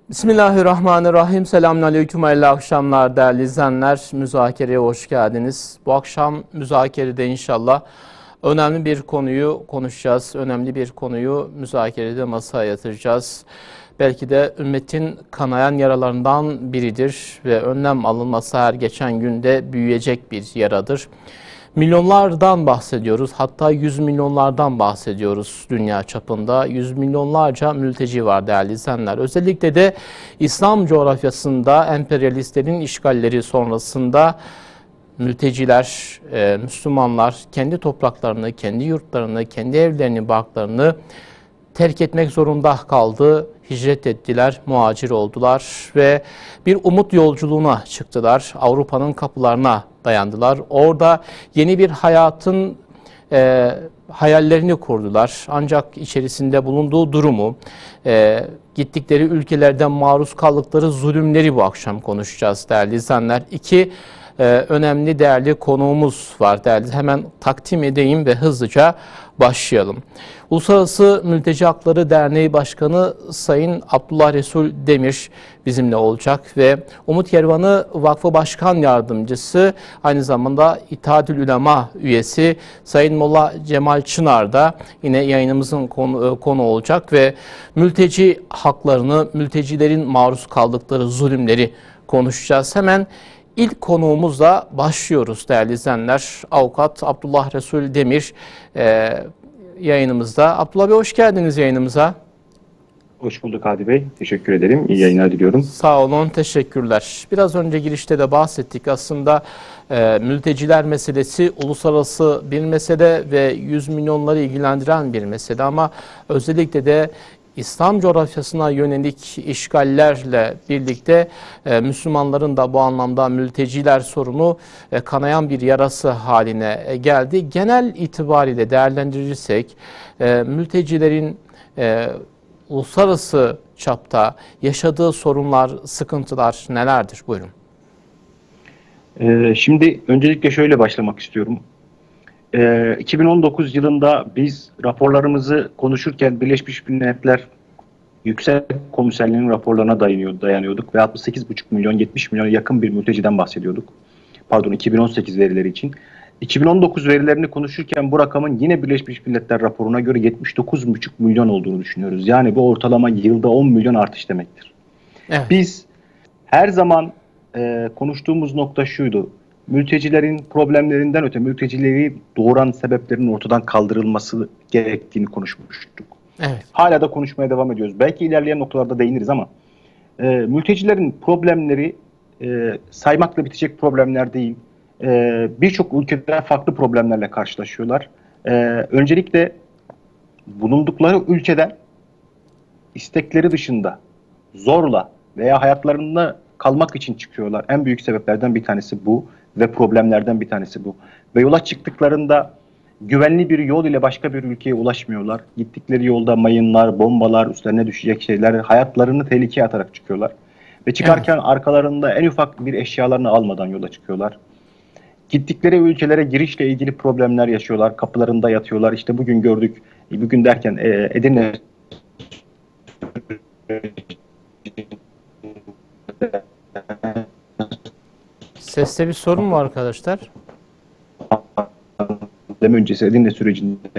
Bismillahirrahmanirrahim. Selamünaleyküm, hayırlı akşamlar değerli izleyenler. Müzakereye hoş geldiniz. Bu akşam müzakerede inşallah önemli bir konuyu konuşacağız. Önemli bir konuyu müzakerede masaya yatıracağız. Belki de ümmetin kanayan yaralarından biridir ve önlem alınması her geçen günde büyüyecek bir yaradır. Milyonlardan bahsediyoruz, hatta 100 milyonlardan bahsediyoruz dünya çapında. 100 milyonlarca mülteci var değerli izleyenler. Özellikle de İslam coğrafyasında emperyalistlerin işgalleri sonrasında mülteciler, Müslümanlar kendi topraklarını, kendi yurtlarını, kendi evlerini, barklarını terk etmek zorunda kaldı. Hicret ettiler, muhacir oldular ve bir umut yolculuğuna çıktılar. Avrupa'nın kapılarına dayandılar. Orada yeni bir hayatın hayallerini kurdular. Ancak içerisinde bulunduğu durumu, gittikleri ülkelerden maruz kaldıkları zulümleri bu akşam konuşacağız değerli izleyenler. İki önemli değerli konuğumuz var değerli. Hemen takdim edeyim ve hızlıca başlayalım. Uluslararası Mülteci Hakları Derneği Başkanı Sayın Abdullah Resul Demir bizimle olacak ve Umut Kervanı Vakfı Başkan Yardımcısı, aynı zamanda İttihatül Ulema üyesi Sayın Molla Cemal Çınar da yine yayınımızın konu olacak ve mülteci haklarını, mültecilerin maruz kaldıkları zulümleri konuşacağız. Hemen İlk konuğumuzla başlıyoruz değerli izleyenler. Avukat Abdullah Resul Demir yayınımızda. Abdullah Bey, hoş geldiniz yayınımıza. Hoş bulduk Hadi Bey. Teşekkür ederim. İyi yayınlar diliyorum. Sağ olun, teşekkürler. Biraz önce girişte de bahsettik. Aslında mülteciler meselesi uluslararası bir mesele ve 100 milyonları ilgilendiren bir mesele ama özellikle de İslam coğrafyasına yönelik işgallerle birlikte Müslümanların da bu anlamda mülteciler sorunu kanayan bir yarası haline geldi. Genel itibariyle değerlendirirsek mültecilerin uluslararası çapta yaşadığı sorunlar, sıkıntılar nelerdir? Buyurun. Şimdi öncelikle şöyle başlamak istiyorum. 2019 yılında biz raporlarımızı konuşurken Birleşmiş Milletler Yüksek Komiserliğinin raporlarına dayanıyorduk ve 68,5 milyon 70 milyona yakın bir mülteciden bahsediyorduk. Pardon, 2018 verileri için. 2019 verilerini konuşurken bu rakamın yine Birleşmiş Milletler raporuna göre 79,5 milyon olduğunu düşünüyoruz. Yani bu ortalama yılda 10 milyon artış demektir. Evet. Biz her zaman konuştuğumuz nokta şuydu. Mültecilerin problemlerinden öte mültecileri doğuran sebeplerin ortadan kaldırılması gerektiğini konuşmuştuk. Evet. Hala da konuşmaya devam ediyoruz. Belki ilerleyen noktalarda değiniriz ama mültecilerin problemleri saymakla bitecek problemler değil. Birçok ülkede farklı problemlerle karşılaşıyorlar. Öncelikle bulundukları ülkeden istekleri dışında zorla veya hayatlarında kalmak için çıkıyorlar. En büyük sebeplerden bir tanesi bu ve problemlerden bir tanesi bu. Ve yola çıktıklarında güvenli bir yol ile başka bir ülkeye ulaşmıyorlar. Gittikleri yolda mayınlar, bombalar, üstlerine düşecek şeyler, hayatlarını tehlikeye atarak çıkıyorlar. Ve çıkarken arkalarında en ufak bir eşyalarını almadan yola çıkıyorlar. Gittikleri ülkelere girişle ilgili problemler yaşıyorlar. Kapılarında yatıyorlar. İşte bugün gördük, bugün derken Edirne Seste bir sorun mu var arkadaşlar? Öncesi Edirne sürecinde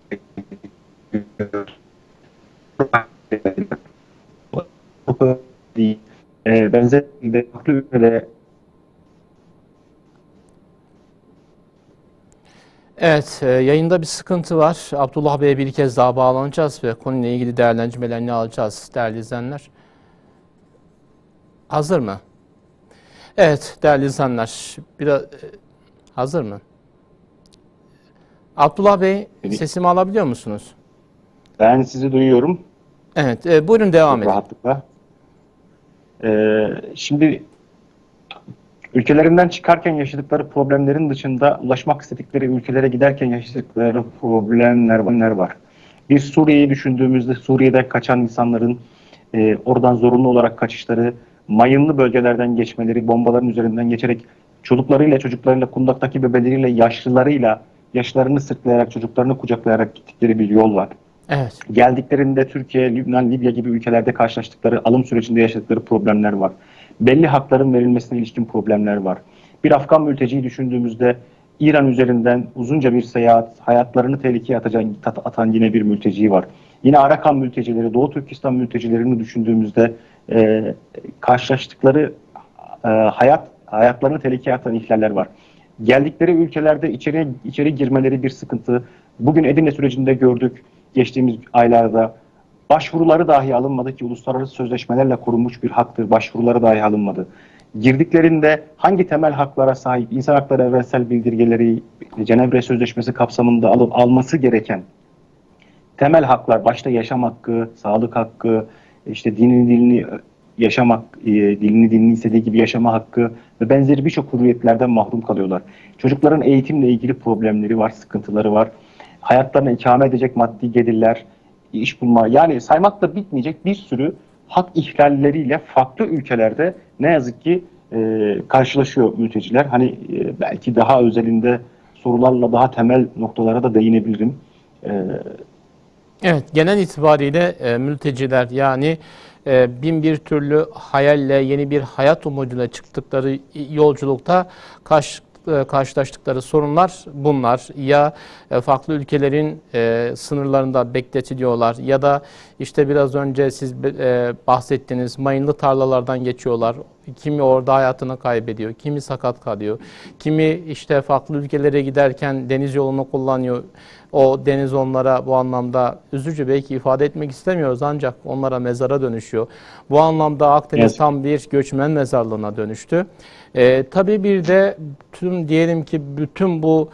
benzer farklı ülkelere. Evet, yayında bir sıkıntı var. Abdullah Bey'e bir kez daha bağlanacağız ve konuyla ilgili değerlendirmelerini alacağız değerli izleyenler. Hazır mı? Evet değerli izleyenler, biraz hazır mı? Abdullah Bey, sesimi alabiliyor musunuz? Ben sizi duyuyorum. Evet, buyurun devam edin. Rahatlıkla. Şimdi ülkelerinden çıkarken yaşadıkları problemlerin dışında ulaşmak istedikleri ülkelere giderken yaşadıkları problemler var. Biz Suriye'yi düşündüğümüzde Suriye'de kaçan insanların oradan zorunlu olarak kaçışları, mayınlı bölgelerden geçmeleri, bombaların üzerinden geçerek çocuklarıyla, kundaktaki bebeleriyle, yaşlılarını sırtlayarak, çocuklarını kucaklayarak gittikleri bir yol var. Evet. Geldiklerinde Türkiye, Lübnan, Libya gibi ülkelerde karşılaştıkları, alım sürecinde yaşadıkları problemler var. Belli hakların verilmesine ilişkin problemler var. Bir Afgan mülteciyi düşündüğümüzde İran üzerinden uzunca bir seyahat, hayatlarını tehlikeye atan yine bir mülteci var. Yine Arakan mültecileri, Doğu Türkistan mültecilerini düşündüğümüzde karşılaştıkları hayatlarını tehlikeye atan ihlaller var. Geldikleri ülkelerde içeri girmeleri bir sıkıntı. Bugün Edirne sürecinde gördük, geçtiğimiz aylarda başvuruları dahi alınmadı ki uluslararası sözleşmelerle korunmuş bir haktır. Başvuruları dahi alınmadı. Girdiklerinde hangi temel haklara sahip, insan hakları evrensel bildirgeleri, Cenevre Sözleşmesi kapsamında alması gereken temel haklar, başta yaşam hakkı, sağlık hakkı, işte dilini yaşamak, dilini istediği gibi yaşama hakkı ve benzeri birçok hürriyetlerden mahrum kalıyorlar. Çocukların eğitimle ilgili problemleri var, sıkıntıları var. Hayatlarını ikame edecek maddi gelirler, iş bulma, yani saymakla bitmeyecek bir sürü hak ihlalleriyle farklı ülkelerde ne yazık ki karşılaşıyor mülteciler. Hani belki daha özelinde sorularla daha temel noktalara da değinebilirim. Evet, genel itibariyle mülteciler yani bin bir türlü hayalle, yeni bir hayat umuduyla çıktıkları yolculukta karşılaştıkları sorunlar bunlar. Ya farklı ülkelerin sınırlarında bekletiliyorlar ya da işte biraz önce siz bahsettiğiniz mayınlı tarlalardan geçiyorlar. Kimi orada hayatını kaybediyor, kimi sakat kalıyor, kimi işte farklı ülkelere giderken deniz yolunu kullanıyor. O deniz onlara bu anlamda üzücü, belki ifade etmek istemiyoruz ancak onlara mezara dönüşüyor. Bu anlamda Akdeniz tam bir göçmen mezarlığına dönüştü. Tabii bir de diyelim ki bütün bu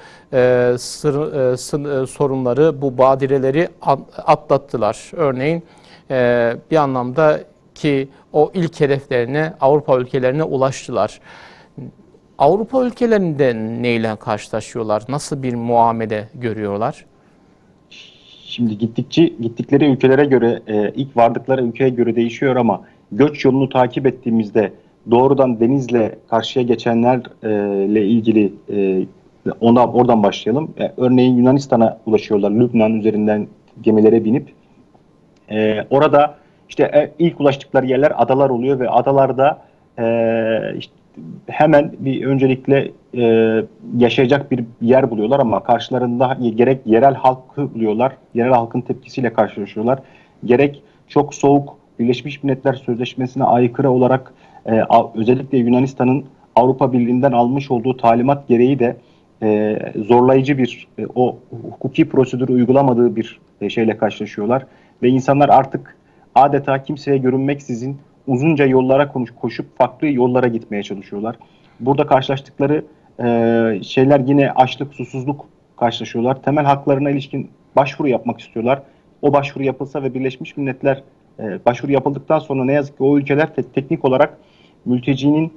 sorunları, bu badireleri atlattılar. Örneğin bir anlamda ki o ilk hedeflerine, Avrupa ülkelerine ulaştılar. Avrupa ülkelerinde neyle karşılaşıyorlar? Nasıl bir muamele görüyorlar? Şimdi gittikleri ülkelere göre, ilk vardıkları ülkeye göre değişiyor ama göç yolunu takip ettiğimizde doğrudan denizle karşıya geçenlerle ilgili oradan başlayalım. Örneğin Yunanistan'a ulaşıyorlar. Lübnan üzerinden gemilere binip orada işte ilk ulaştıkları yerler adalar oluyor ve adalarda işte hemen bir öncelikle yaşayacak bir yer buluyorlar ama karşılarında gerek yerel halkı buluyorlar, yerel halkın tepkisiyle karşılaşıyorlar. Gerek çok soğuk Birleşmiş Milletler Sözleşmesi'ne aykırı olarak özellikle Yunanistan'ın Avrupa Birliği'nden almış olduğu talimat gereği de zorlayıcı bir o hukuki prosedürü uygulamadığı bir şeyle karşılaşıyorlar. Ve insanlar artık adeta kimseye görünmeksizin uzunca yollara koşup farklı yollara gitmeye çalışıyorlar. Burada karşılaştıkları şeyler yine açlık, susuzluk karşılaşıyorlar. Temel haklarına ilişkin başvuru yapmak istiyorlar. O başvuru yapılsa ve Birleşmiş Milletler başvuru yapıldıktan sonra ne yazık ki o ülkeler teknik olarak mültecinin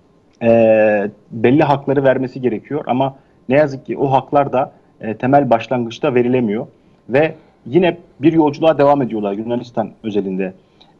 belli hakları vermesi gerekiyor. Ama ne yazık ki o haklar da temel başlangıçta verilemiyor. Ve yine bir yolculuğa devam ediyorlar Yunanistan özelinde.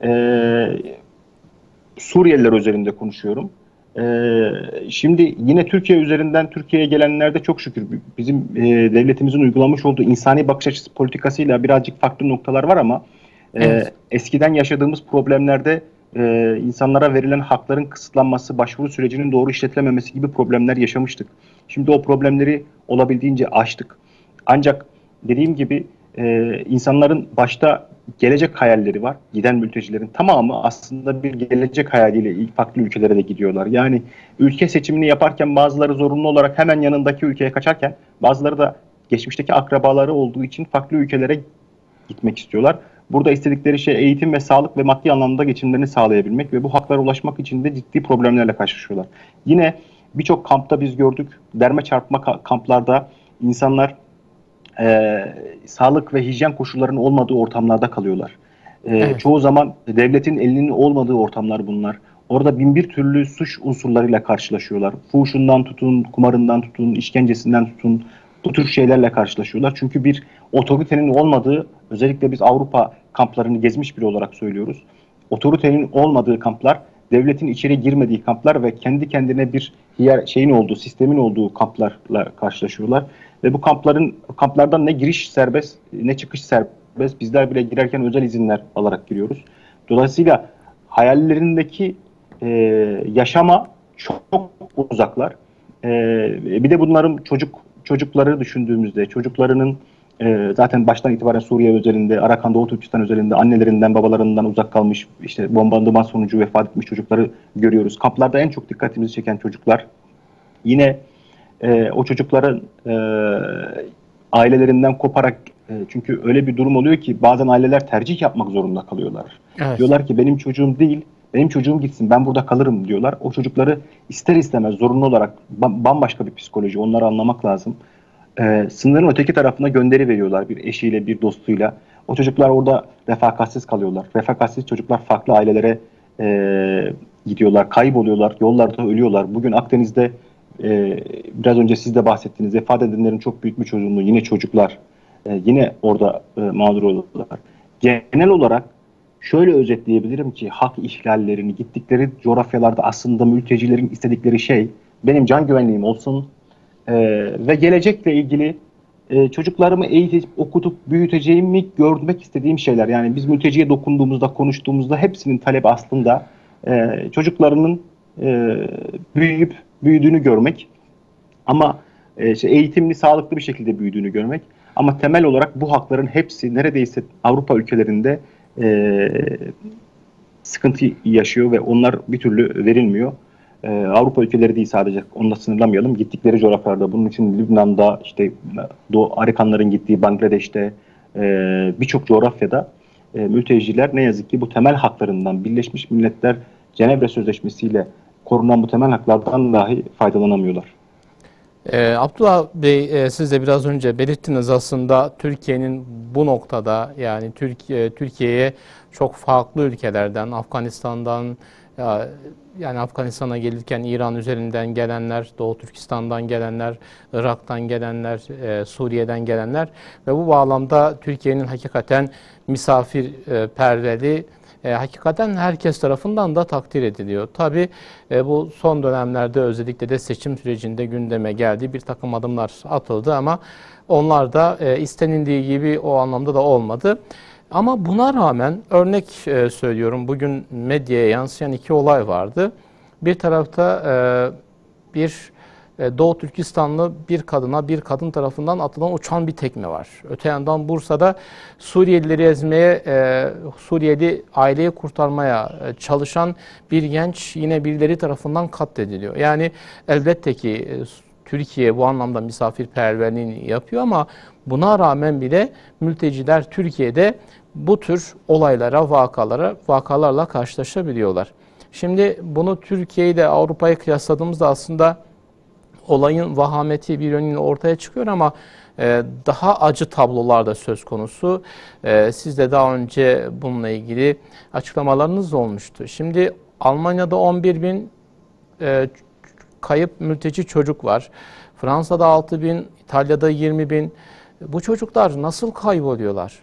Suriyeliler üzerinde konuşuyorum. Şimdi yine Türkiye üzerinden Türkiye'ye gelenlerde çok şükür bizim devletimizin uygulamış olduğu insani bakış açısı politikasıyla birazcık farklı noktalar var ama Evet. eskiden yaşadığımız problemlerde insanlara verilen hakların kısıtlanması, başvuru sürecinin doğru işletilememesi gibi problemler yaşamıştık. Şimdi o problemleri olabildiğince aştık. Ancak dediğim gibi insanların başta gelecek hayalleri var. Giden mültecilerin tamamı aslında bir gelecek hayaliyle ilk farklı ülkelere de gidiyorlar. Yani ülke seçimini yaparken bazıları zorunlu olarak hemen yanındaki ülkeye kaçarken bazıları da geçmişteki akrabaları olduğu için farklı ülkelere gitmek istiyorlar. Burada istedikleri şey eğitim ve sağlık ve maddi anlamda geçimlerini sağlayabilmek ve bu haklara ulaşmak için de ciddi problemlerle karşılaşıyorlar. Yine birçok kampta biz gördük, derme çarpma kamplarda insanlar sağlık ve hijyen koşullarının olmadığı ortamlarda kalıyorlar. Evet. Çoğu zaman devletin elinin olmadığı ortamlar bunlar. Orada bin bir türlü suç unsurlarıyla karşılaşıyorlar. Fuhuşundan tutun, kumarından tutun, işkencesinden tutun, bu tür şeylerle karşılaşıyorlar. Çünkü bir otoritenin olmadığı, özellikle biz Avrupa kamplarını gezmiş biri olarak söylüyoruz. Otoritenin olmadığı kamplar, devletin içeri girmediği kamplar ve kendi kendine bir sistemin olduğu kamplarla karşılaşıyorlar. Ve bu kamplardan ne giriş serbest ne çıkış serbest. Bizler bile girerken özel izinler alarak giriyoruz. Dolayısıyla hayallerindeki yaşama çok uzaklar. Bir de bunların çocukları düşündüğümüzde, çocuklarının zaten baştan itibaren Suriye özelinde, Arakan Doğu Türkistan özelinde annelerinden, babalarından uzak kalmış, işte bombardıman sonucu vefat etmiş çocukları görüyoruz. Kamplarda en çok dikkatimizi çeken çocuklar. Yine o çocukların ailelerinden koparak, çünkü öyle bir durum oluyor ki bazen aileler tercih yapmak zorunda kalıyorlar. Evet. Diyorlar ki benim çocuğum değil, benim çocuğum gitsin, ben burada kalırım diyorlar. O çocukları ister istemez zorunlu olarak bambaşka bir psikoloji, onları anlamak lazım. Sınırın öteki tarafına gönderi veriyorlar bir eşiyle, bir dostuyla. O çocuklar orada refakatsiz kalıyorlar. Refakatsiz çocuklar farklı ailelere gidiyorlar, kayboluyorlar, yollarda ölüyorlar. Bugün Akdeniz'de biraz önce siz de bahsettiğiniz vefat edenlerin çok büyük bir çoğunluğu yine çocuklar. Yine orada mağdur oluyorlar. Genel olarak şöyle özetleyebilirim ki hak ihlallerini gittikleri coğrafyalarda aslında mültecilerin istedikleri şey benim can güvenliğim olsun ve gelecekle ilgili çocuklarımı eğitip okutup büyüteceğimi görmek istediğim şeyler. Yani biz mülteciye dokunduğumuzda, konuştuğumuzda hepsinin talebi aslında çocuklarının büyüyüp büyüdüğünü görmek. Ama eğitimli, sağlıklı bir şekilde büyüdüğünü görmek. Ama temel olarak bu hakların hepsi neredeyse Avrupa ülkelerinde sıkıntı yaşıyor ve onlar bir türlü verilmiyor. Avrupa ülkeleri değil sadece, onunla sınırlamayalım. Gittikleri coğrafyalarda, bunun için Lübnan'da, işte Doğu Arikanların gittiği Bangladeş'te, birçok coğrafyada mülteciler ne yazık ki bu temel haklarından, Birleşmiş Milletler Cenevre Sözleşmesi'yle korunan bu temel haklardan dahi faydalanamıyorlar. Abdullah Bey, siz de biraz önce belirttiniz aslında Türkiye'nin bu noktada, yani Türkiye'ye çok farklı ülkelerden, Afganistan'dan, yani Afganistan'a gelirken İran üzerinden gelenler, Doğu Türkistan'dan gelenler, Irak'tan gelenler, Suriye'den gelenler ve bu bağlamda Türkiye'nin hakikaten misafirperverliği hakikaten herkes tarafından da takdir ediliyor. Tabii bu son dönemlerde özellikle de seçim sürecinde gündeme geldi. Bir takım adımlar atıldı ama onlar da istenildiği gibi o anlamda da olmadı. Ama buna rağmen örnek söylüyorum, bugün medyaya yansıyan iki olay vardı. Bir tarafta bir Doğu Türkistanlı bir kadına bir kadın tarafından atılan uçan bir tekme var. Öte yandan Bursa'da Suriyelileri ezmeye, Suriyeli aileyi kurtarmaya çalışan bir genç yine birileri tarafından katlediliyor. Yani elbette ki Türkiye bu anlamda misafirperverliğini yapıyor ama buna rağmen bile mülteciler Türkiye'de bu tür olaylara, vakalarla karşılaşabiliyorlar. Şimdi bunu Türkiye ile Avrupa'ya kıyasladığımızda aslında olayın vahameti bir yönüyle ortaya çıkıyor ama daha acı tablolar da söz konusu. Siz de daha önce bununla ilgili açıklamalarınız da olmuştu. Şimdi Almanya'da 11 bin kayıp mülteci çocuk var. Fransa'da 6 bin, İtalya'da 20 bin. Bu çocuklar nasıl kayboluyorlar?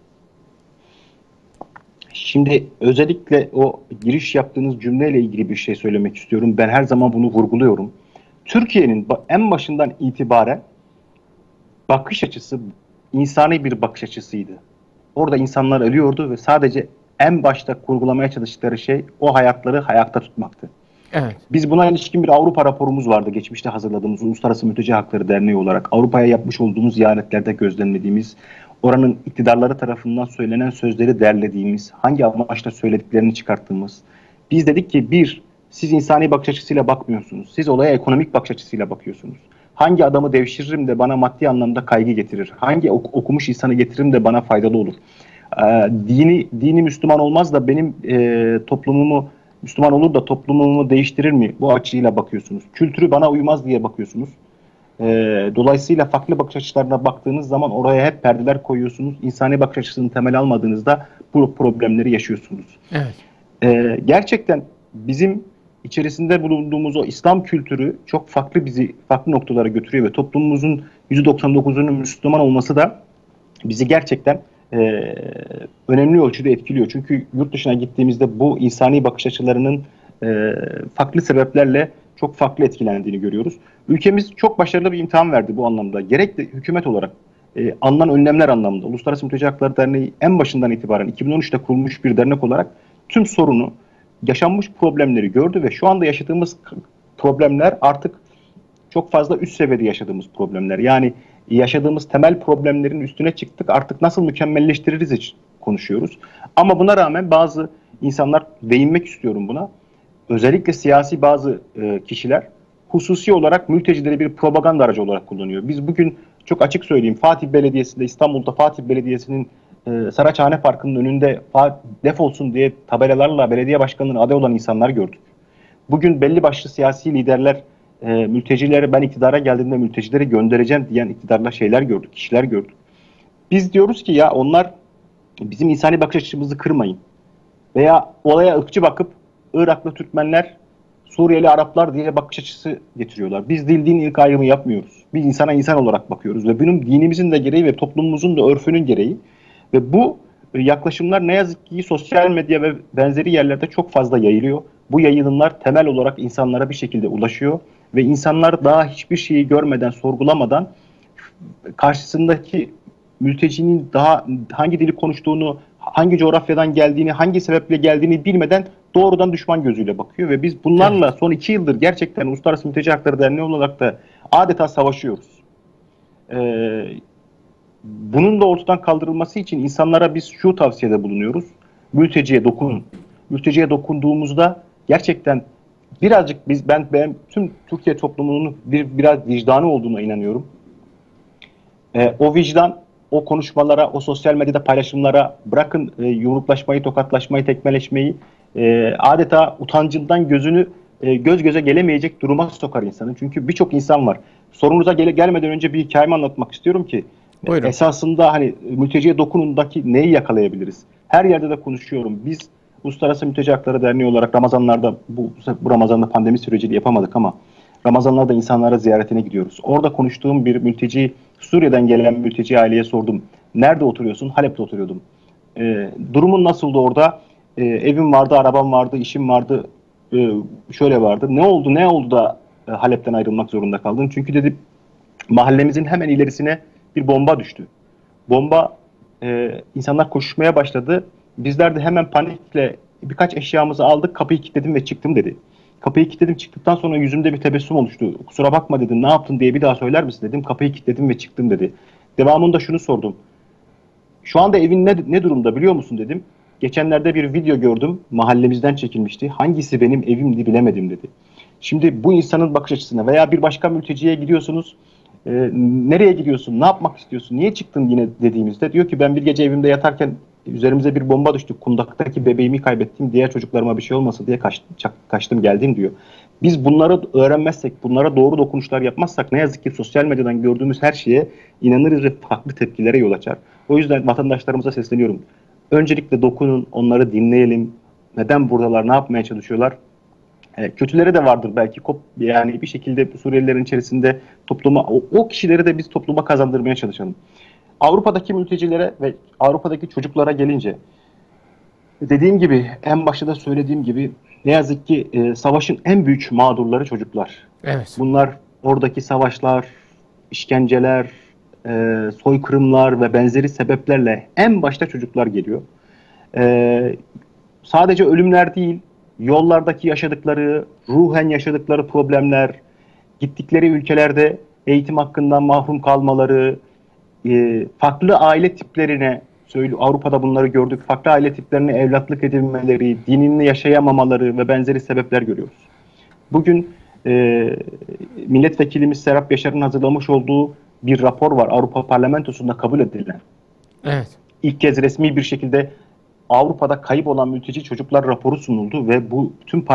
Şimdi özellikle o giriş yaptığınız cümleyle ilgili bir şey söylemek istiyorum. Ben her zaman bunu vurguluyorum. Türkiye'nin en başından itibaren bakış açısı insani bir bakış açısıydı. Orada insanlar ölüyordu ve sadece en başta kurgulamaya çalıştıkları şey o hayatları hayatta tutmaktı. Evet. Biz buna ilişkin bir Avrupa raporumuz vardı. Geçmişte hazırladığımız Uluslararası Mülteci Hakları Derneği olarak Avrupa'ya yapmış olduğumuz ziyaretlerde gözlemlediğimiz, oranın iktidarları tarafından söylenen sözleri derlediğimiz, hangi amaçla söylediklerini çıkarttığımız. Biz dedik ki siz insani bakış açısıyla bakmıyorsunuz. Siz olaya ekonomik bakış açısıyla bakıyorsunuz. Hangi adamı devşiririm de bana maddi anlamda kaygı getirir? Hangi okumuş insanı getiririm de bana faydalı olur? Dini Müslüman olmaz da benim toplumumu, Müslüman olur da toplumumu değiştirir mi? Bu açıyla bakıyorsunuz. Kültürü bana uymaz diye bakıyorsunuz. Dolayısıyla farklı bakış açılarına baktığınız zaman oraya hep perdeler koyuyorsunuz. İnsani bakış açısını temel almadığınızda bu problemleri yaşıyorsunuz. Evet. Gerçekten bizim içerisinde bulunduğumuz o İslam kültürü çok bizi farklı noktalara götürüyor ve toplumumuzun %99'unun Müslüman olması da bizi gerçekten önemli ölçüde etkiliyor. Çünkü yurt dışına gittiğimizde bu insani bakış açılarının farklı sebeplerle çok farklı etkilendiğini görüyoruz. Ülkemiz çok başarılı bir imtihan verdi bu anlamda. Gerek de hükümet olarak, alınan önlemler anlamında Uluslararası Mülteci Hakları Derneği en başından itibaren 2013'te kurulmuş bir dernek olarak tüm sorunu, yaşanmış problemleri gördü ve şu anda yaşadığımız problemler artık çok fazla üst seviyede yaşadığımız problemler. Yani yaşadığımız temel problemlerin üstüne çıktık. Artık nasıl mükemmelleştiririz için konuşuyoruz. Ama buna rağmen bazı insanlar, değinmek istiyorum buna, özellikle siyasi bazı kişiler hususi olarak mültecileri bir propaganda aracı olarak kullanıyor. Biz bugün çok açık söyleyeyim, Fatih Belediyesi'nde, İstanbul'da Fatih Belediyesi'nin Saraçhane Parkı'nın önünde defolsun diye tabelalarla belediye başkanlığına aday olan insanlar gördük. Bugün belli başlı siyasi liderler mültecileri, ben iktidara geldiğimde mültecileri göndereceğim diyen iktidarla şeyler gördük, kişiler gördük. Biz diyoruz ki ya onlar bizim insani bakış açımızı kırmayın. Veya olaya ırkçı bakıp Iraklı Türkmenler, Suriyeli Araplar diye bakış açısı getiriyorlar. Biz dil din ilk ayrımı yapmıyoruz. Biz insana insan olarak bakıyoruz ve bunun dinimizin de gereği ve toplumumuzun da örfünün gereği. Ve bu yaklaşımlar ne yazık ki sosyal medya ve benzeri yerlerde çok fazla yayılıyor. Bu yayılımlar temel olarak insanlara bir şekilde ulaşıyor ve insanlar daha hiçbir şeyi görmeden, sorgulamadan karşısındaki mültecinin daha hangi dili konuştuğunu, hangi coğrafyadan geldiğini, hangi sebeple geldiğini bilmeden doğrudan düşman gözüyle bakıyor ve biz bunlarla son 2 yıldır gerçekten Uluslararası Mülteci Hakları Derneği olarak da adeta savaşıyoruz. Bunun da ortadan kaldırılması için insanlara biz şu tavsiyede bulunuyoruz. Mülteciye dokunun. Mülteciye dokunduğumuzda gerçekten birazcık ben tüm Türkiye toplumunun biraz vicdanı olduğuna inanıyorum. O vicdan, o konuşmalara, o sosyal medyada paylaşımlara bırakın yumruklaşmayı, tokatlaşmayı, tekmeleşmeyi, adeta utancından gözünü göz göze gelemeyecek duruma sokar insanı. Çünkü birçok insan var. Sorunuza gelmeden önce bir hikayemi anlatmak istiyorum ki buyurun. Esasında hani mülteciye dokunundaki neyi yakalayabiliriz? Her yerde de konuşuyorum. Biz Uluslararası Mülteci Hakları Derneği olarak Ramazanlarda, bu Ramazan'da pandemi süreciyle yapamadık ama Ramazanlarda insanlara ziyaretine gidiyoruz. Orada konuştuğum bir mülteci, Suriye'den gelen mülteci aileye sordum. Nerede oturuyorsun? Halep'te oturuyordum. Durumun nasıldı orada? Evim vardı, arabam vardı, işim vardı, şöyle vardı. Ne oldu da Halep'ten ayrılmak zorunda kaldın? Çünkü dedi mahallemizin hemen ilerisine bir bomba düştü. Bomba, insanlar koşuşmaya başladı. Bizler de hemen panikle birkaç eşyamızı aldık, kapıyı kilitledim ve çıktım dedi. Kapıyı kilitledim, çıktıktan sonra yüzümde bir tebessüm oluştu. Kusura bakma dedim, ne yaptın diye bir daha söyler misin dedim. Kapıyı kilitledim ve çıktım dedi. Devamında şunu sordum. Şu anda evin ne durumda biliyor musun dedim. Geçenlerde bir video gördüm, mahallemizden çekilmişti. Hangisi benim evimdi bilemedim dedi. Şimdi bu insanın bakış açısına veya bir başka mülteciye gidiyorsunuz. Nereye gidiyorsun, ne yapmak istiyorsun, niye çıktın yine dediğimizde diyor ki ben bir gece evimde yatarken üzerimize bir bomba düştü, kundaktaki bebeğimi kaybettim, diğer çocuklarıma bir şey olmasın diye kaçtım geldim diyor. Biz bunları öğrenmezsek, bunlara doğru dokunuşlar yapmazsak ne yazık ki sosyal medyadan gördüğümüz her şeye inanırız ve farklı tepkilere yol açar. O yüzden vatandaşlarımıza sesleniyorum. Öncelikle dokunun, onları dinleyelim. Neden buradalar, ne yapmaya çalışıyorlar? Kötüleri de vardır belki, yani bir şekilde Suriyelilerin içerisinde topluma, o kişileri de biz topluma kazandırmaya çalışalım. Avrupa'daki mültecilere ve Avrupa'daki çocuklara gelince, dediğim gibi, en başta da söylediğim gibi, ne yazık ki savaşın en büyük mağdurları çocuklar. Evet. Bunlar oradaki savaşlar, işkenceler, soykırımlar ve benzeri sebeplerle en başta çocuklar geliyor. Sadece ölümler değil, yollardaki yaşadıkları, ruhen yaşadıkları problemler, gittikleri ülkelerde eğitim hakkından mahrum kalmaları, farklı aile tiplerine, Avrupa'da bunları gördük, farklı aile tiplerine evlatlık edilmeleri, dinini yaşayamamaları ve benzeri sebepler görüyoruz. Bugün milletvekilimiz Serap Yaşar'ın hazırlamış olduğu bir rapor var, Avrupa Parlamentosu'nda kabul edilen. Evet. İlk kez resmi bir şekilde Avrupa'da kayıp olan mülteci çocuklar raporu sunuldu ve bu tüm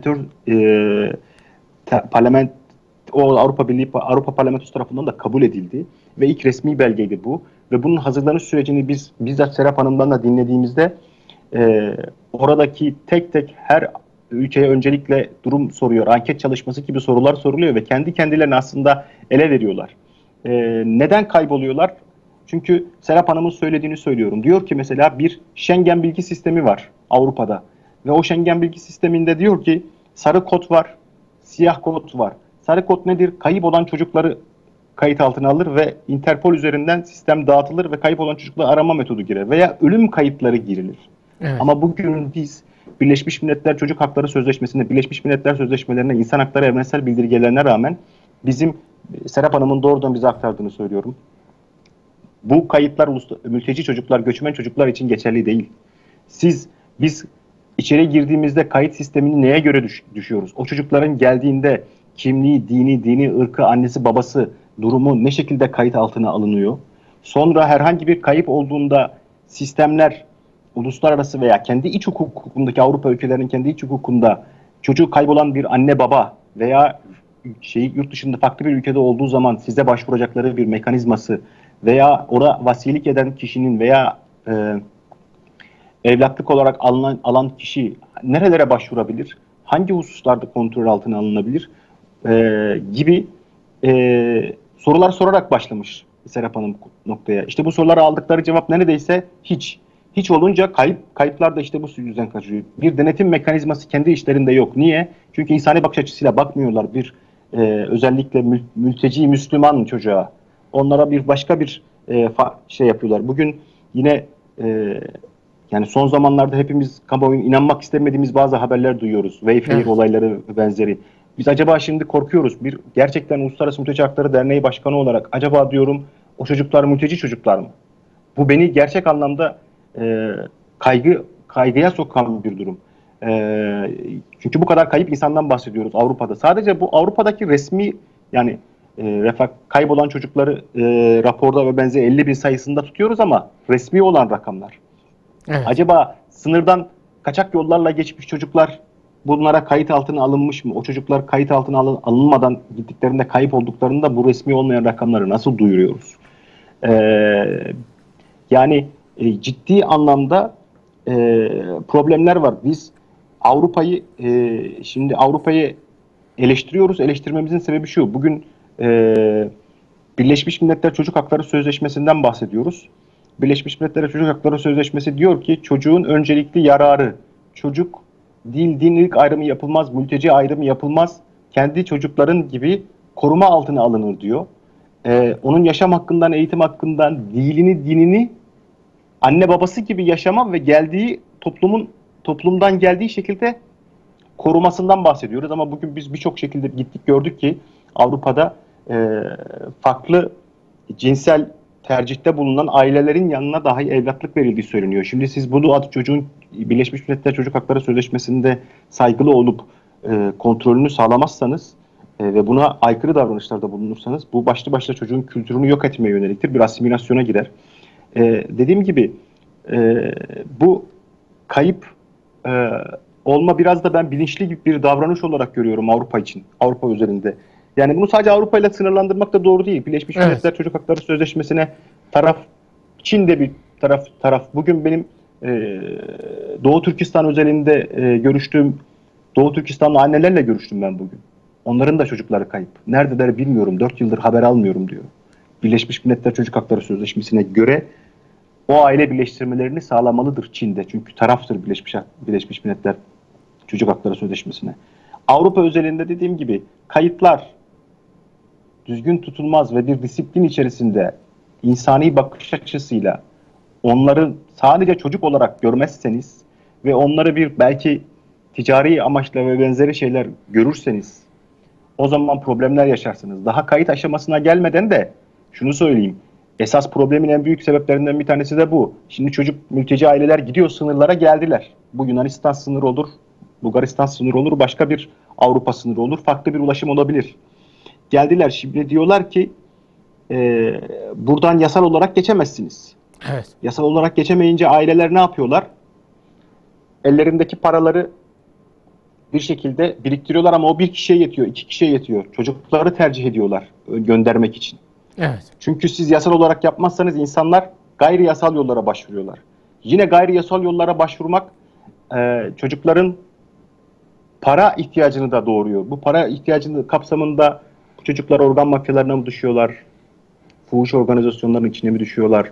Avrupa Birliği, Avrupa Parlamentosu tarafından da kabul edildi ve ilk resmi belgeydi bu. Ve bunun hazırlanış sürecini biz bizzat Serap Hanım'dan da dinlediğimizde oradaki tek tek her ülkeye öncelikle durum soruyor, anket çalışması gibi sorular soruluyor ve kendi kendilerine aslında ele veriyorlar. Neden kayboluyorlar? Çünkü Serap Hanım'ın söylediğini söylüyorum. Diyor ki mesela bir Schengen bilgi sistemi var Avrupa'da. Ve o Schengen bilgi sisteminde diyor ki sarı kod var, siyah kod var. Sarı kod nedir? Kayıp olan çocukları kayıt altına alır ve Interpol üzerinden sistem dağıtılır ve kayıp olan çocukları arama metodu girer veya ölüm kayıtları girilir. Evet. Ama bugün biz Birleşmiş Milletler Çocuk Hakları Sözleşmesi'nde, Birleşmiş Milletler Sözleşmelerine, insan hakları evrensel bildirgelerine rağmen bizim, Serap Hanım'ın doğrudan bize aktardığını söylüyorum, bu kayıtlar mülteci çocuklar, göçmen çocuklar için geçerli değil. Biz içeri girdiğimizde kayıt sistemini neye göre düşüyoruz? O çocukların geldiğinde kimliği, dini, ırkı, annesi, babası, durumu ne şekilde kayıt altına alınıyor? Sonra herhangi bir kayıp olduğunda sistemler, uluslararası veya kendi iç hukukundaki, Avrupa ülkelerinin kendi iç hukukunda çocuğu kaybolan bir anne baba veya yurt dışında farklı bir ülkede olduğu zaman size başvuracakları bir mekanizması veya orada vasilik eden kişinin veya evlatlık olarak alan kişi nerelere başvurabilir? Hangi hususlarda kontrol altına alınabilir? Gibi sorular sorarak başlamış Serap Hanım noktaya. İşte bu sorulara aldıkları cevap neredeyse hiç. Hiç olunca kayıplar da işte bu yüzden kaçıyor. Bir denetim mekanizması kendi işlerinde yok. Niye? Çünkü insani bakış açısıyla bakmıyorlar. Özellikle mülteci Müslüman çocuğa. Onlara başka bir şey yapıyorlar. Bugün yine yani son zamanlarda hepimiz kamuoyunun inanmak istemediğimiz bazı haberler duyuyoruz. Wayfair olayları ve benzeri. Biz acaba şimdi korkuyoruz. Gerçekten Uluslararası Mülteci Hakları Derneği Başkanı olarak acaba diyorum, o çocuklar mülteci çocuklar mı? Bu beni gerçek anlamda kaygıya sokan bir durum. Çünkü bu kadar kayıp insandan bahsediyoruz Avrupa'da. Sadece bu Avrupa'daki resmi, yani kaybolan çocukları raporda ve benzeri 50.000 sayısında tutuyoruz ama resmi olan rakamlar. Evet. Acaba sınırdan kaçak yollarla geçmiş çocuklar bunlara kayıt altına alınmış mı? O çocuklar kayıt altına alınmadan gittiklerinde kayıp olduklarında bu resmi olmayan rakamları nasıl duyuruyoruz? Yani ciddi anlamda problemler var. Biz Avrupa'yı eleştiriyoruz. Eleştirmemizin sebebi şu. Bugün Birleşmiş Milletler Çocuk Hakları Sözleşmesi'nden bahsediyoruz. Birleşmiş Milletler Çocuk Hakları Sözleşmesi diyor ki çocuğun öncelikli yararı, çocuk dinlik ayrımı yapılmaz, mülteci ayrımı yapılmaz, kendi çocukların gibi koruma altına alınır diyor. Onun yaşam hakkından, eğitim hakkından, dinini anne babası gibi yaşama ve geldiği toplumdan geldiği şekilde korumasından bahsediyoruz. Ama bugün biz birçok şekilde gittik, gördük ki Avrupa'da farklı cinsel tercihte bulunan ailelerin yanına dahi evlatlık verildiği söyleniyor. Şimdi siz bunu çocuğun Birleşmiş Milletler Çocuk Hakları Sözleşmesi'nde saygılı olup kontrolünü sağlamazsanız ve buna aykırı davranışlarda bulunursanız bu başlı başına çocuğun kültürünü yok etmeye yöneliktir. Bir asimilasyona girer. Dediğim gibi bu kayıp olma biraz da ben bilinçli bir davranış olarak görüyorum Avrupa için, Avrupa üzerinde. Yani bunu sadece Avrupa ile sınırlandırmak da doğru değil. Birleşmiş Milletler Çocuk Hakları Sözleşmesi'ne Çin de bir taraf. Bugün benim Doğu Türkistan özelinde görüştüğüm, Doğu Türkistanlı annelerle görüştüm ben bugün. Onların da çocukları kayıp. Neredeler bilmiyorum, 4 yıldır haber almıyorum diyor. Birleşmiş Milletler Çocuk Hakları Sözleşmesi'ne göre o aile birleştirmelerini sağlamalıdır Çin'de. Çünkü taraftır Birleşmiş Milletler Çocuk Hakları Sözleşmesi'ne. Avrupa özelinde dediğim gibi kayıtlar düzgün tutulmaz ve bir disiplin içerisinde insani bakış açısıyla onları sadece çocuk olarak görmezseniz ve onları bir belki ticari amaçla ve benzeri şeyler görürseniz o zaman problemler yaşarsınız. Daha kayıt aşamasına gelmeden de şunu söyleyeyim. Esas problemin en büyük sebeplerinden bir tanesi de bu. Şimdi mülteci aileler gidiyor, sınırlara geldiler. Bu Yunanistan sınırı olur, Bulgaristan sınırı olur, başka bir Avrupa sınırı olur, farklı bir ulaşım olabilir. Geldiler, şimdi diyorlar ki buradan yasal olarak geçemezsiniz. Evet. Yasal olarak geçemeyince aileler ne yapıyorlar? Ellerindeki paraları bir şekilde biriktiriyorlar ama o bir kişiye yetiyor, 2 kişiye yetiyor. Çocukları tercih ediyorlar göndermek için. Evet. Çünkü siz yasal olarak yapmazsanız insanlar gayri yasal yollara başvuruyorlar. Yine gayri yasal yollara başvurmak çocukların para ihtiyacını da doğuruyor. Bu para ihtiyacının kapsamında bu çocuklar organ mafyalarına mı düşüyorlar? Fuhuş organizasyonlarının içine mi düşüyorlar?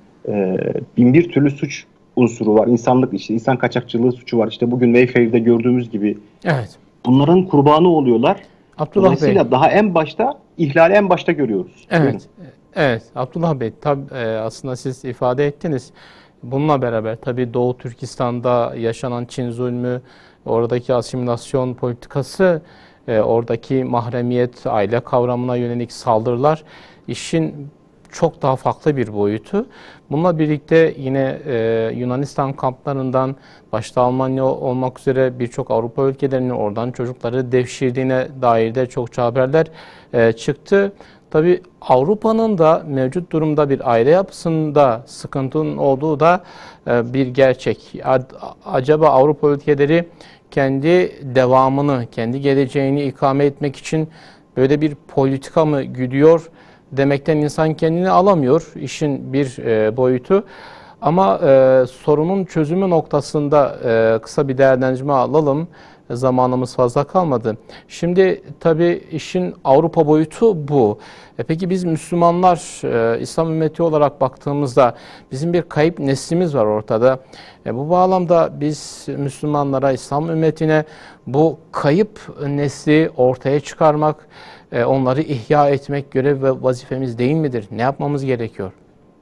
Bin bir türlü suç unsuru var. İnsan kaçakçılığı suçu var. İşte bugün Wayfair'de gördüğümüz gibi. Evet. Bunların kurbanı oluyorlar. Abdullah Dolayısıyla Bey, daha en başta ihlali en başta görüyoruz. Evet, Buyurun. evet Abdullah Bey, tabii aslında siz ifade ettiniz. Bununla beraber tabii Doğu Türkistan'da yaşanan Çin zulmü, oradaki asimilasyon politikası, oradaki mahremiyet, aile kavramına yönelik saldırılar işin çok daha farklı bir boyutu. Bununla birlikte yine Yunanistan kamplarından başta Almanya olmak üzere birçok Avrupa ülkelerinin oradan çocukları devşirdiğine dair de çokça haberler çıktı. Tabii Avrupa'nın da mevcut durumda bir aile yapısında sıkıntının olduğu da bir gerçek. Acaba Avrupa ülkeleri kendi devamını, kendi geleceğini ikame etmek için böyle bir politika mı güdüyor demekten insan kendini alamıyor. İşin bir boyutu. Ama sorunun çözümü noktasında kısa bir değerlendirme alalım. Zamanımız fazla kalmadı. Şimdi tabii işin Avrupa boyutu bu. Peki biz Müslümanlar, İslam ümmeti olarak baktığımızda bizim bir kayıp neslimiz var ortada. Bu bağlamda biz Müslümanlara, İslam ümmetine bu kayıp nesli ortaya çıkarmak, onları ihya etmek görev ve vazifemiz değil midir? Ne yapmamız gerekiyor?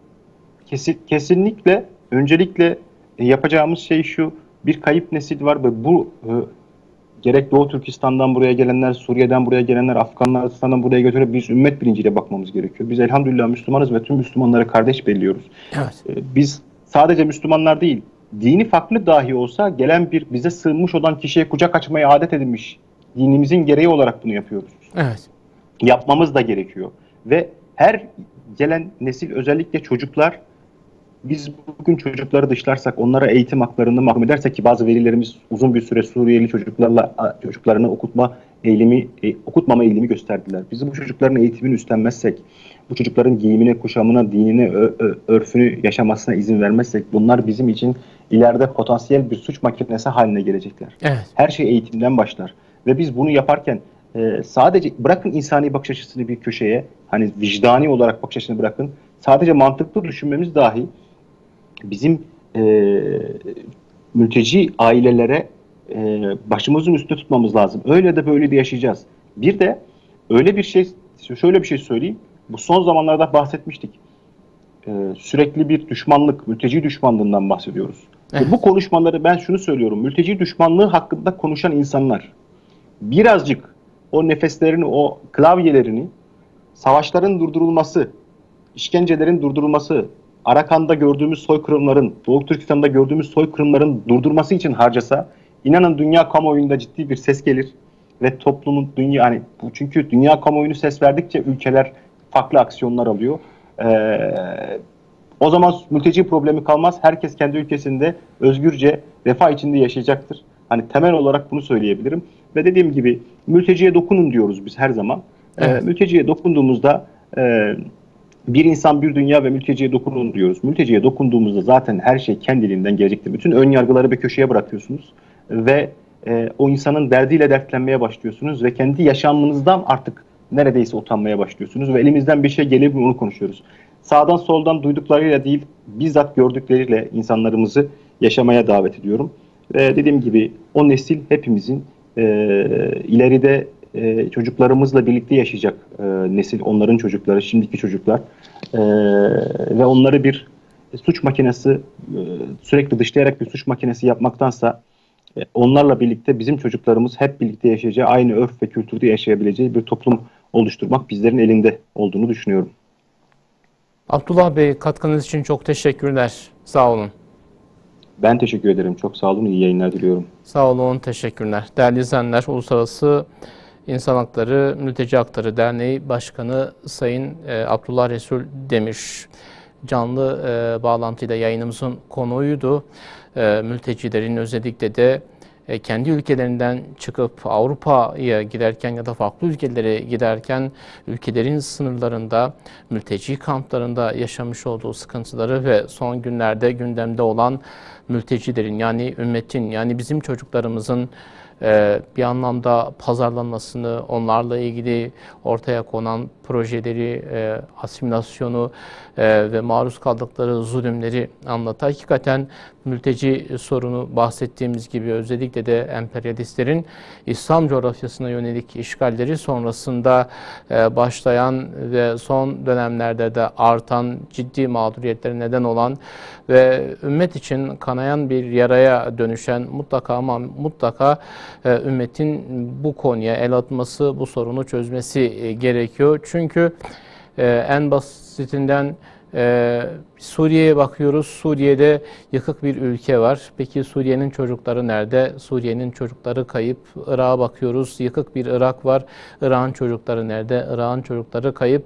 Kesinlikle. Öncelikle yapacağımız şey şu: bir kayıp nesil var ve bu gerek Doğu Türkistan'dan buraya gelenler, Suriye'den buraya gelenler, Afganistan'dan buraya götürüp biz ümmet bilinciyle bakmamız gerekiyor. Biz elhamdülillah Müslümanız ve tüm Müslümanlara kardeş belliyoruz. Evet. Biz sadece Müslümanlar değil, dini farklı dahi olsa gelen bir bize sığınmış olan kişiye kucak açmayı adet edinmiş, dinimizin gereği olarak bunu yapıyoruz. Evet. Yapmamız da gerekiyor. Ve her gelen nesil, özellikle çocuklar, biz bugün çocukları dışlarsak, onlara eğitim haklarını mahrum edersek, ki bazı velilerimiz uzun bir süre Suriyeli çocuklarını okutmama eğilimi gösterdiler. Biz bu çocukların eğitimini üstlenmezsek, bu çocukların giyimine, kuşamına, dinine, örfünü yaşamasına izin vermezsek, bunlar bizim için ileride potansiyel bir suç makinesi haline gelecekler. Evet. Her şey eğitimden başlar. Ve biz bunu yaparken sadece bırakın insani bakış açısını bir köşeye, hani vicdani olarak bakış açısını bırakın, sadece mantıklı düşünmemiz dahi bizim mülteci ailelere başımızın üstünde tutmamız lazım. Öyle de böyle de yaşayacağız. Bir de şöyle bir şey söyleyeyim. Bu son zamanlarda bahsetmiştik. Sürekli bir düşmanlık, mülteci düşmanlığından bahsediyoruz. Evet. Bu konuşmaları, ben şunu söylüyorum: mülteci düşmanlığı hakkında konuşan insanlar birazcık o nefeslerini, o klavyelerini savaşların durdurulması, işkencelerin durdurulması, Arakan'da gördüğümüz soykırımların, Doğu Türkistan'da gördüğümüz soykırımların durdurması için harcasa, inanın dünya kamuoyunda ciddi bir ses gelir ve toplumun çünkü dünya kamuoyunu ses verdikçe ülkeler farklı aksiyonlar alıyor. O zaman mülteci problemi kalmaz. Herkes kendi ülkesinde özgürce, refah içinde yaşayacaktır. Hani temel olarak bunu söyleyebilirim. Ve dediğim gibi mülteciye dokunun diyoruz biz her zaman. Evet. Mülteciye dokunduğumuzda bir insan bir dünya ve mülteciye dokunun diyoruz. Mülteciye dokunduğumuzda zaten her şey kendiliğinden gelecektir. Bütün ön yargıları bir köşeye bırakıyorsunuz ve o insanın derdiyle dertlenmeye başlıyorsunuz ve kendi yaşamınızdan artık neredeyse utanmaya başlıyorsunuz ve elimizden bir şey gelir mi onu konuşuyoruz. Sağdan soldan duyduklarıyla değil, bizzat gördükleriyle insanlarımızı yaşamaya davet ediyorum. Ve dediğim gibi o nesil hepimizin ileride çocuklarımızla birlikte yaşayacak nesil, onların çocukları, şimdiki çocuklar. Ve onları bir suç makinesi, sürekli dışlayarak bir suç makinesi yapmaktansa onlarla birlikte bizim çocuklarımız hep birlikte yaşayacağı, aynı örf ve kültürde yaşayabileceği bir toplum oluşturmak bizlerin elinde olduğunu düşünüyorum. Abdullah Bey, katkınız için çok teşekkürler. Sağ olun. Ben teşekkür ederim. Çok sağ olun. İyi yayınlar diliyorum. Sağ olun, teşekkürler. Değerli izleyenler, Uluslararası İnsan Hakları Mülteci Hakları Derneği Başkanı Sayın Abdullah Resul Demir canlı bağlantıyla yayınımızın konuğuydu. Mültecilerin özellikle de kendi ülkelerinden çıkıp Avrupa'ya giderken ya da farklı ülkelere giderken ülkelerin sınırlarında, mülteci kamplarında yaşamış olduğu sıkıntıları ve son günlerde gündemde olan mültecilerin, yani ümmetin, yani bizim çocuklarımızın bir anlamda pazarlanmasını, onlarla ilgili ortaya konan projeleri, asimilasyonu ve maruz kaldıkları zulümleri anlatır. Hakikaten mülteci sorunu bahsettiğimiz gibi özellikle de emperyalistlerin İslam coğrafyasına yönelik işgalleri sonrasında başlayan ve son dönemlerde de artan ciddi mağduriyetlere neden olan ve ümmet için kanayan bir yaraya dönüşen mutlaka ama mutlaka ümmetin bu konuya el atması, bu sorunu çözmesi gerekiyor. Çünkü en basitinden Suriye'ye bakıyoruz. Suriye'de yıkık bir ülke var. Peki Suriye'nin çocukları nerede? Suriye'nin çocukları kayıp. Irak'a bakıyoruz. Yıkık bir Irak var. Irak'ın çocukları nerede? Irak'ın çocukları kayıp.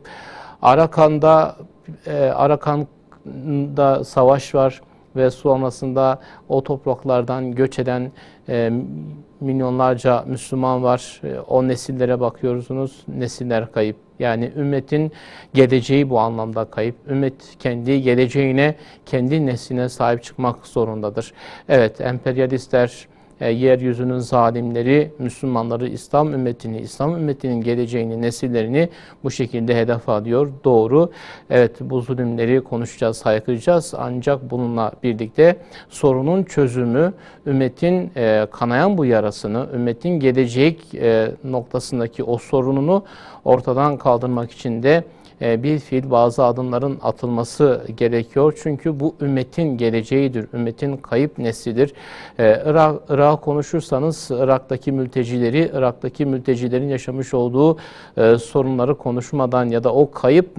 Arakan'da savaş var ve sonrasında o topraklardan göç eden milyonlarca Müslüman var. O nesillere bakıyorsunuz. Nesiller kayıp. Yani ümmetin geleceği bu anlamda kayıp. Ümmet kendi geleceğine, kendi nesline sahip çıkmak zorundadır. Evet, emperyalistler, yeryüzünün zalimleri Müslümanları, İslam ümmetinin geleceğini, nesillerini bu şekilde hedef alıyor. Doğru. Evet, bu zulümleri konuşacağız, haykıracağız. Ancak bununla birlikte sorunun çözümü, ümmetin kanayan bu yarasını, ümmetin gelecek noktasındaki o sorununu ortadan kaldırmak için de bir fiil bazı adımların atılması gerekiyor. Çünkü bu ümmetin geleceğidir, ümmetin kayıp neslidir. Irak konuşursanız Irak'taki mültecilerin yaşamış olduğu sorunları konuşmadan ya da o kayıp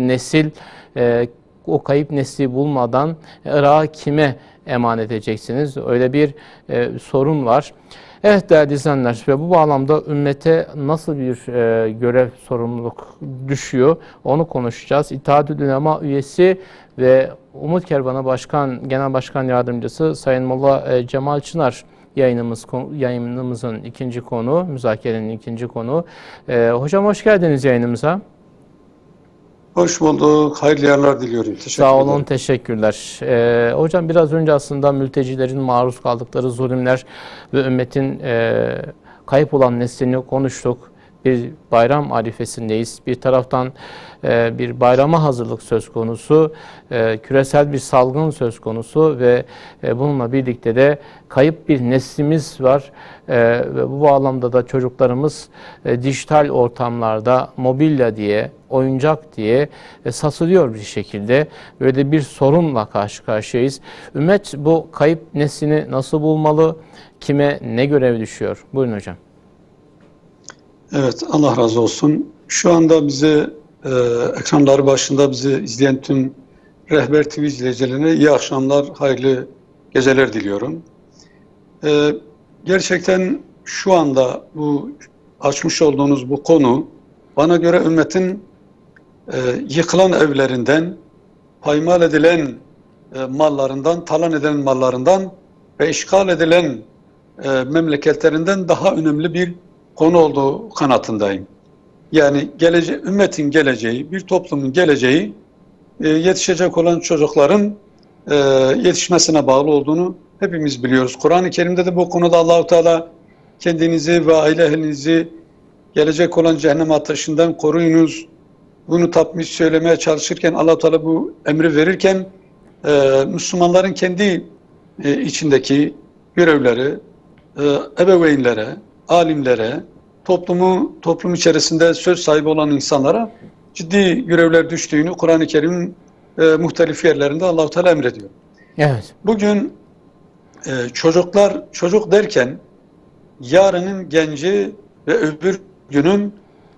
nesli bulmadan Irak'ı kime emanet edeceksiniz? Öyle bir sorun var. Evet değerli izleyenler, ve bu bağlamda ümmete nasıl bir görev, sorumluluk düşüyor onu konuşacağız. İttihat-ül Ulema üyesi ve Umut Kervanı Genel Başkan Yardımcısı Sayın Molla Cemal Çınar yayınımızın ikinci konu, müzakerenin ikinci konu. Hocam hoş geldiniz yayınımıza. Hoş bulduk. Hayırlı yayınlar diliyorum. Sağ olun, teşekkürler. Hocam biraz önce aslında mültecilerin maruz kaldıkları zulümler ve ümmetin kayıp olan neslini konuştuk. Bir bayram arifesindeyiz. Bir taraftan bir bayrama hazırlık söz konusu, küresel bir salgın söz konusu ve bununla birlikte de kayıp bir neslimiz var. Ve bu bağlamda da çocuklarımız dijital ortamlarda mobilya diye, oyuncak diye satılıyor bir şekilde. Böyle bir sorunla karşı karşıyayız. Ümmet bu kayıp neslini nasıl bulmalı? Kime ne görev düşüyor? Buyurun hocam. Evet, Allah razı olsun. Şu anda bizi ekranları başında bizi izleyen tüm Rehber TV izleyicilerine iyi akşamlar, hayırlı geceler diliyorum. Gerçekten şu anda bu açmış olduğunuz bu konu bana göre ümmetin yıkılan evlerinden, paymal edilen mallarından, talan edilen mallarından ve işgal edilen memleketlerinden daha önemli bir konu olduğu kanaatindeyim. Yani ümmetin geleceği, bir toplumun geleceği yetişecek olan çocukların yetişmesine bağlı olduğunu hepimiz biliyoruz. Kur'an-ı Kerim'de de bu konuda Allah-u Teala kendinizi ve aile ehlinizi gelecek olan cehennem ateşinden koruyunuz. Bunu tapmış söylemeye çalışırken Allah-u Teala bu emri verirken Müslümanların kendi içindeki görevleri, ebeveynlere, alimlere, toplum içerisinde söz sahibi olan insanlara ciddi görevler düştüğünü Kur'an-ı Kerim'in muhtelif yerlerinde Allah-u Teala emrediyor. Evet. Bugün çocuk derken yarının genci ve öbür günün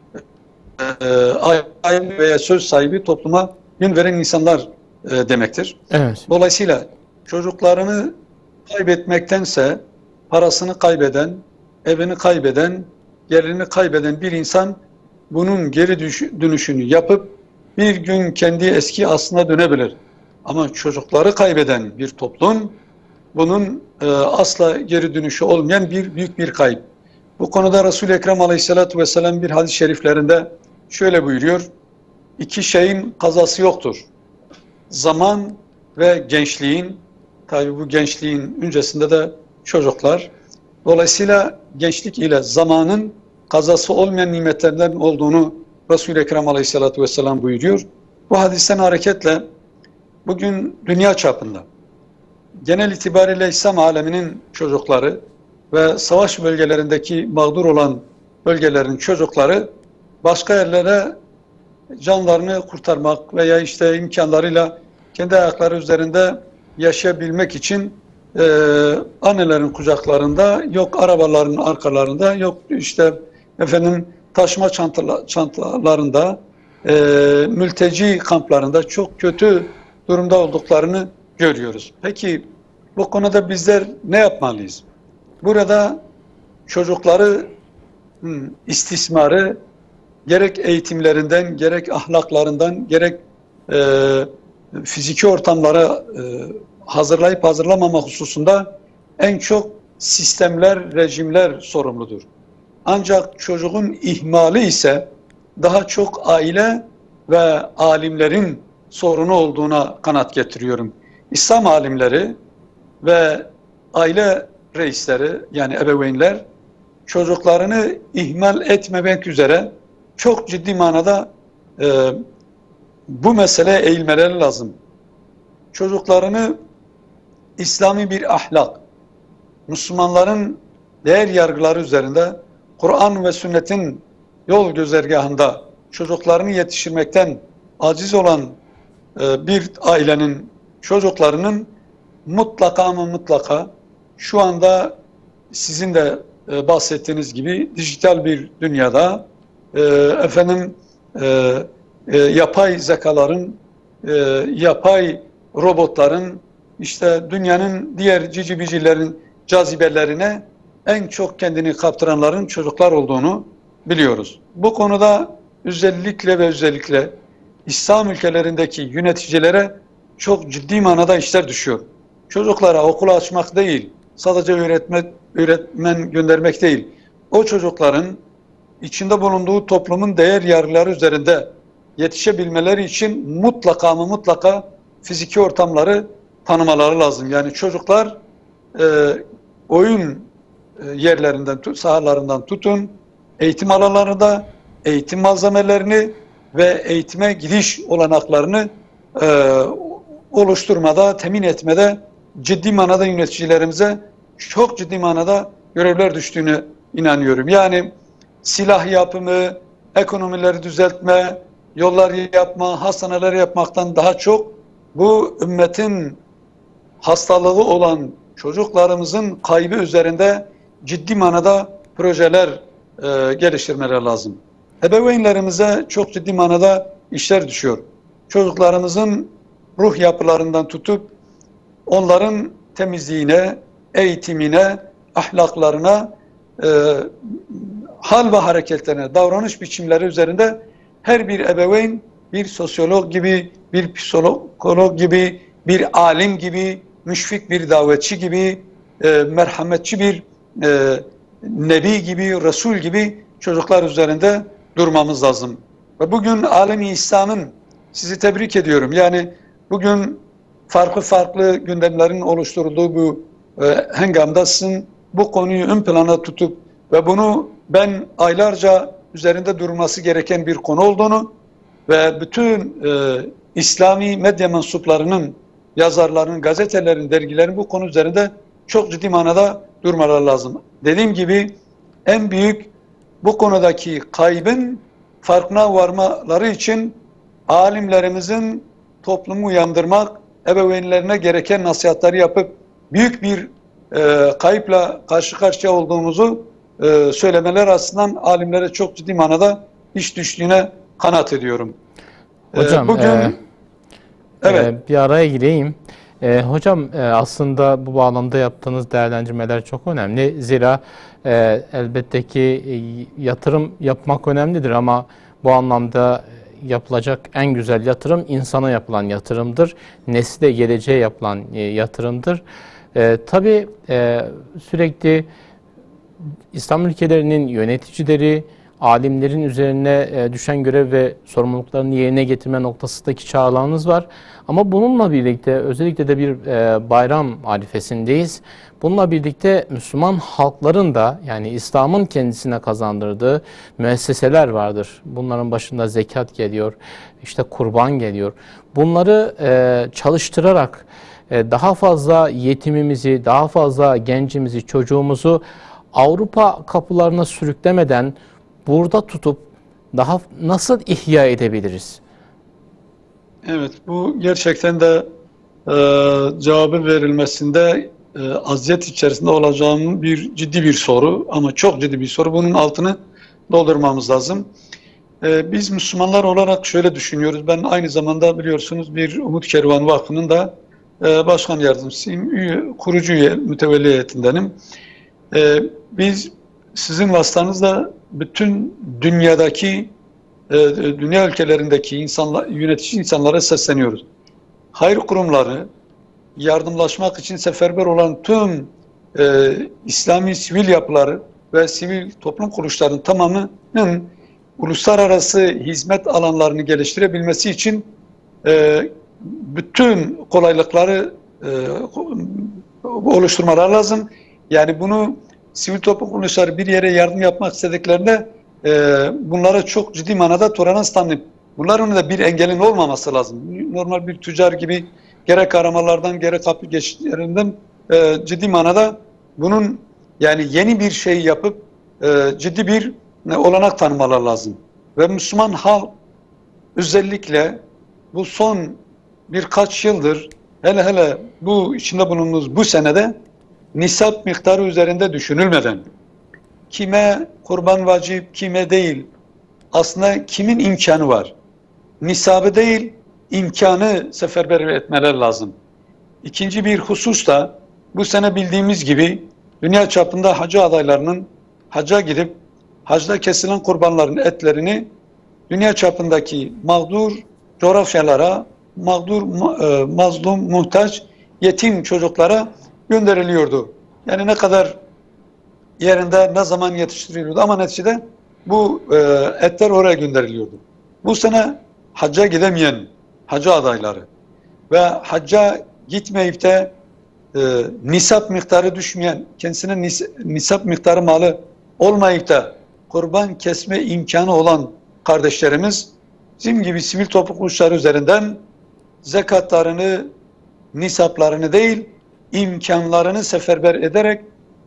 aile veya söz sahibi topluma yön veren insanlar demektir. Evet. Dolayısıyla çocuklarını kaybetmektense parasını kaybeden, evini kaybeden, yerini kaybeden bir insan bunun geri dönüşünü yapıp bir gün kendi eski aslına dönebilir. Ama çocukları kaybeden bir toplum bunun asla geri dönüşü olmayan büyük bir kayıp. Bu konuda Resul-i Ekrem Aleyhisselatü Vesselam bir hadis-i şeriflerinde şöyle buyuruyor: İki şeyin kazası yoktur. Zaman ve gençliğin, tabi bu gençliğin öncesinde de çocuklar. Dolayısıyla gençlik ile zamanın kazası olmayan nimetlerden olduğunu Resul-i Ekrem Aleyhisselatü Vesselam buyuruyor. Bu hadisten hareketle bugün dünya çapında genel itibariyle İslam aleminin çocukları ve savaş bölgelerindeki mağdur olan bölgelerin çocukları başka yerlere canlarını kurtarmak veya işte imkanlarıyla kendi ayakları üzerinde yaşayabilmek için annelerin kucaklarında, yok arabaların arkalarında, yok işte efendim taşıma çantalarında, mülteci kamplarında çok kötü durumda olduklarını görüyoruz. Peki bu konuda bizler ne yapmalıyız? Burada çocukları istismarı gerek eğitimlerinden, gerek ahlaklarından, gerek fiziki ortamlara hazırlayıp hazırlamama hususunda en çok sistemler, rejimler sorumludur. Ancak çocuğun ihmali ise daha çok aile ve alimlerin sorunu olduğuna kanaat getiriyorum. İslam alimleri ve aile reisleri yani ebeveynler çocuklarını ihmal etmemek üzere çok ciddi manada bu meseleye eğilmeleri lazım. Çocuklarını İslami bir ahlak, Müslümanların değer yargıları üzerinde Kur'an ve sünnetin yol güzergahında çocuklarını yetiştirmekten aciz olan bir ailenin çocuklarının mutlaka ama mutlaka şu anda sizin de bahsettiğiniz gibi dijital bir dünyada yapay zekaların, yapay robotların, işte dünyanın diğer cicibicilerin cazibelerine en çok kendini kaptıranların çocuklar olduğunu biliyoruz. Bu konuda özellikle İslam ülkelerindeki yöneticilere çok ciddi manada işler düşüyor. Çocuklara okulu açmak değil, sadece öğretmen göndermek değil, o çocukların içinde bulunduğu toplumun değer yargıları üzerinde yetişebilmeleri için mutlaka ama mutlaka fiziki ortamları tanımaları lazım. Yani çocuklar oyun yerlerinden, sahalarından tutun, eğitim alanlarında eğitim malzemelerini ve eğitime gidiş olanaklarını oluşturmada, temin etmede ciddi manada yöneticilerimize çok ciddi manada görevler düştüğünü inanıyorum. Yani silah yapımı, ekonomileri düzeltme, yollar yapma, hastaneler yapmaktan daha çok bu ümmetin hastalığı olan çocuklarımızın kaybı üzerinde ciddi manada projeler geliştirmeler lazım. Ebeveynlerimize çok ciddi manada işler düşüyor. Çocuklarımızın ruh yapılarından tutup onların temizliğine, eğitimine, ahlaklarına, hal ve hareketlerine, davranış biçimleri üzerinde her bir ebeveyn bir sosyolog gibi, bir psikolog gibi, bir alim gibi, müşfik bir davetçi gibi, merhametçi bir nebi gibi, resul gibi çocuklar üzerinde durmamız lazım. Ve bugün alemi İslam'ın, sizi tebrik ediyorum. Yani bugün farklı gündemlerin oluşturulduğu bu hengamda sizin bu konuyu ön plana tutup ve bunu ben aylarca üzerinde durması gereken bir konu olduğunu ve bütün İslami medya mensuplarının, yazarlarının, gazetelerin, dergilerin bu konu üzerinde çok ciddi manada durmaları lazım. Dediğim gibi en büyük bu konudaki kaybın farkına varmaları için alimlerimizin toplumu uyandırmak, ebeveynlerine gereken nasihatleri yapıp büyük bir kayıpla karşı karşıya olduğumuzu söylemeler açısından alimlere çok ciddi manada iş düştüğüne kanaat ediyorum. Hocam bugün evet. Bir araya gireyim. Hocam aslında bu bağlamda yaptığınız değerlendirmeler çok önemli. Zira elbette ki yatırım yapmak önemlidir ama bu anlamda yapılacak en güzel yatırım insana yapılan yatırımdır. Nesle, geleceğe yapılan yatırımdır. Tabii sürekli İslam ülkelerinin yöneticileri, alimlerin üzerine düşen görev ve sorumluluklarını yerine getirme noktasındaki çağrılarınız var. Ama bununla birlikte özellikle de bir bayram arifesindeyiz. Bununla birlikte Müslüman halkların da yani İslam'ın kendisine kazandırdığı müesseseler vardır. Bunların başında zekat geliyor, işte kurban geliyor. Bunları çalıştırarak daha fazla yetimimizi, daha fazla gencimizi, çocuğumuzu Avrupa kapılarına sürüklemeden burada tutup daha nasıl ihya edebiliriz? Evet, bu gerçekten de cevabı verilmesinde aziyet içerisinde olacağım ciddi bir soru ama çok ciddi bir soru. Bunun altını doldurmamız lazım. Biz Müslümanlar olarak şöyle düşünüyoruz. Ben aynı zamanda biliyorsunuz bir Umut Kervan Vakfı'nın da başkan yardımcısıyım, kurucu üye, mütevelli heyetindenim. Biz sizin vasıtanızla bütün dünyadaki, dünya ülkelerindeki yönetici insanlara sesleniyoruz. Hayır kurumları, yardımlaşmak için seferber olan tüm İslami sivil yapıları ve sivil toplum kuruluşlarının tamamının uluslararası hizmet alanlarını geliştirebilmesi için bütün kolaylıkları oluşturmalar lazım. Yani bunu sivil toplum kuruluşları bir yere yardım yapmak istediklerinde bunlara çok ciddi manada tolerans tanıyıp bunların da bir engelin olmaması lazım. Normal bir tüccar gibi gerek aramalardan gerek kapı geçişlerinden ciddi manada bunun yani yeni bir şey yapıp ciddi bir olanak tanımalar lazım. Ve Müslüman halk özellikle bu son birkaç yıldır hele bu içinde bulunduğumuz bu senede nisap miktarı üzerinde düşünülmeden kime kurban vacip, kime değil, aslında kimin imkanı var? Nisabı değil, imkanı seferber etmeler lazım. İkinci bir husus da bu sene bildiğimiz gibi dünya çapında hacı adaylarının hacca gidip hacda kesilen kurbanların etlerini dünya çapındaki mağdur coğrafyalara, mağdur, mazlum, muhtaç, yetim çocuklara gönderiliyordu. Yani ne kadar yerinde ne zaman yetiştiriliyordu ama neticede bu etler oraya gönderiliyordu. Bu sene hacca gidemeyen hacı adayları ve hacca gitmeyip de nisap miktarı düşmeyen, kendisine nisap miktarı malı olmayıp da kurban kesme imkanı olan kardeşlerimiz bizim gibi sivil toplum kuruluşları üzerinden zekatlarını, nisaplarını değil, imkanlarını seferber ederek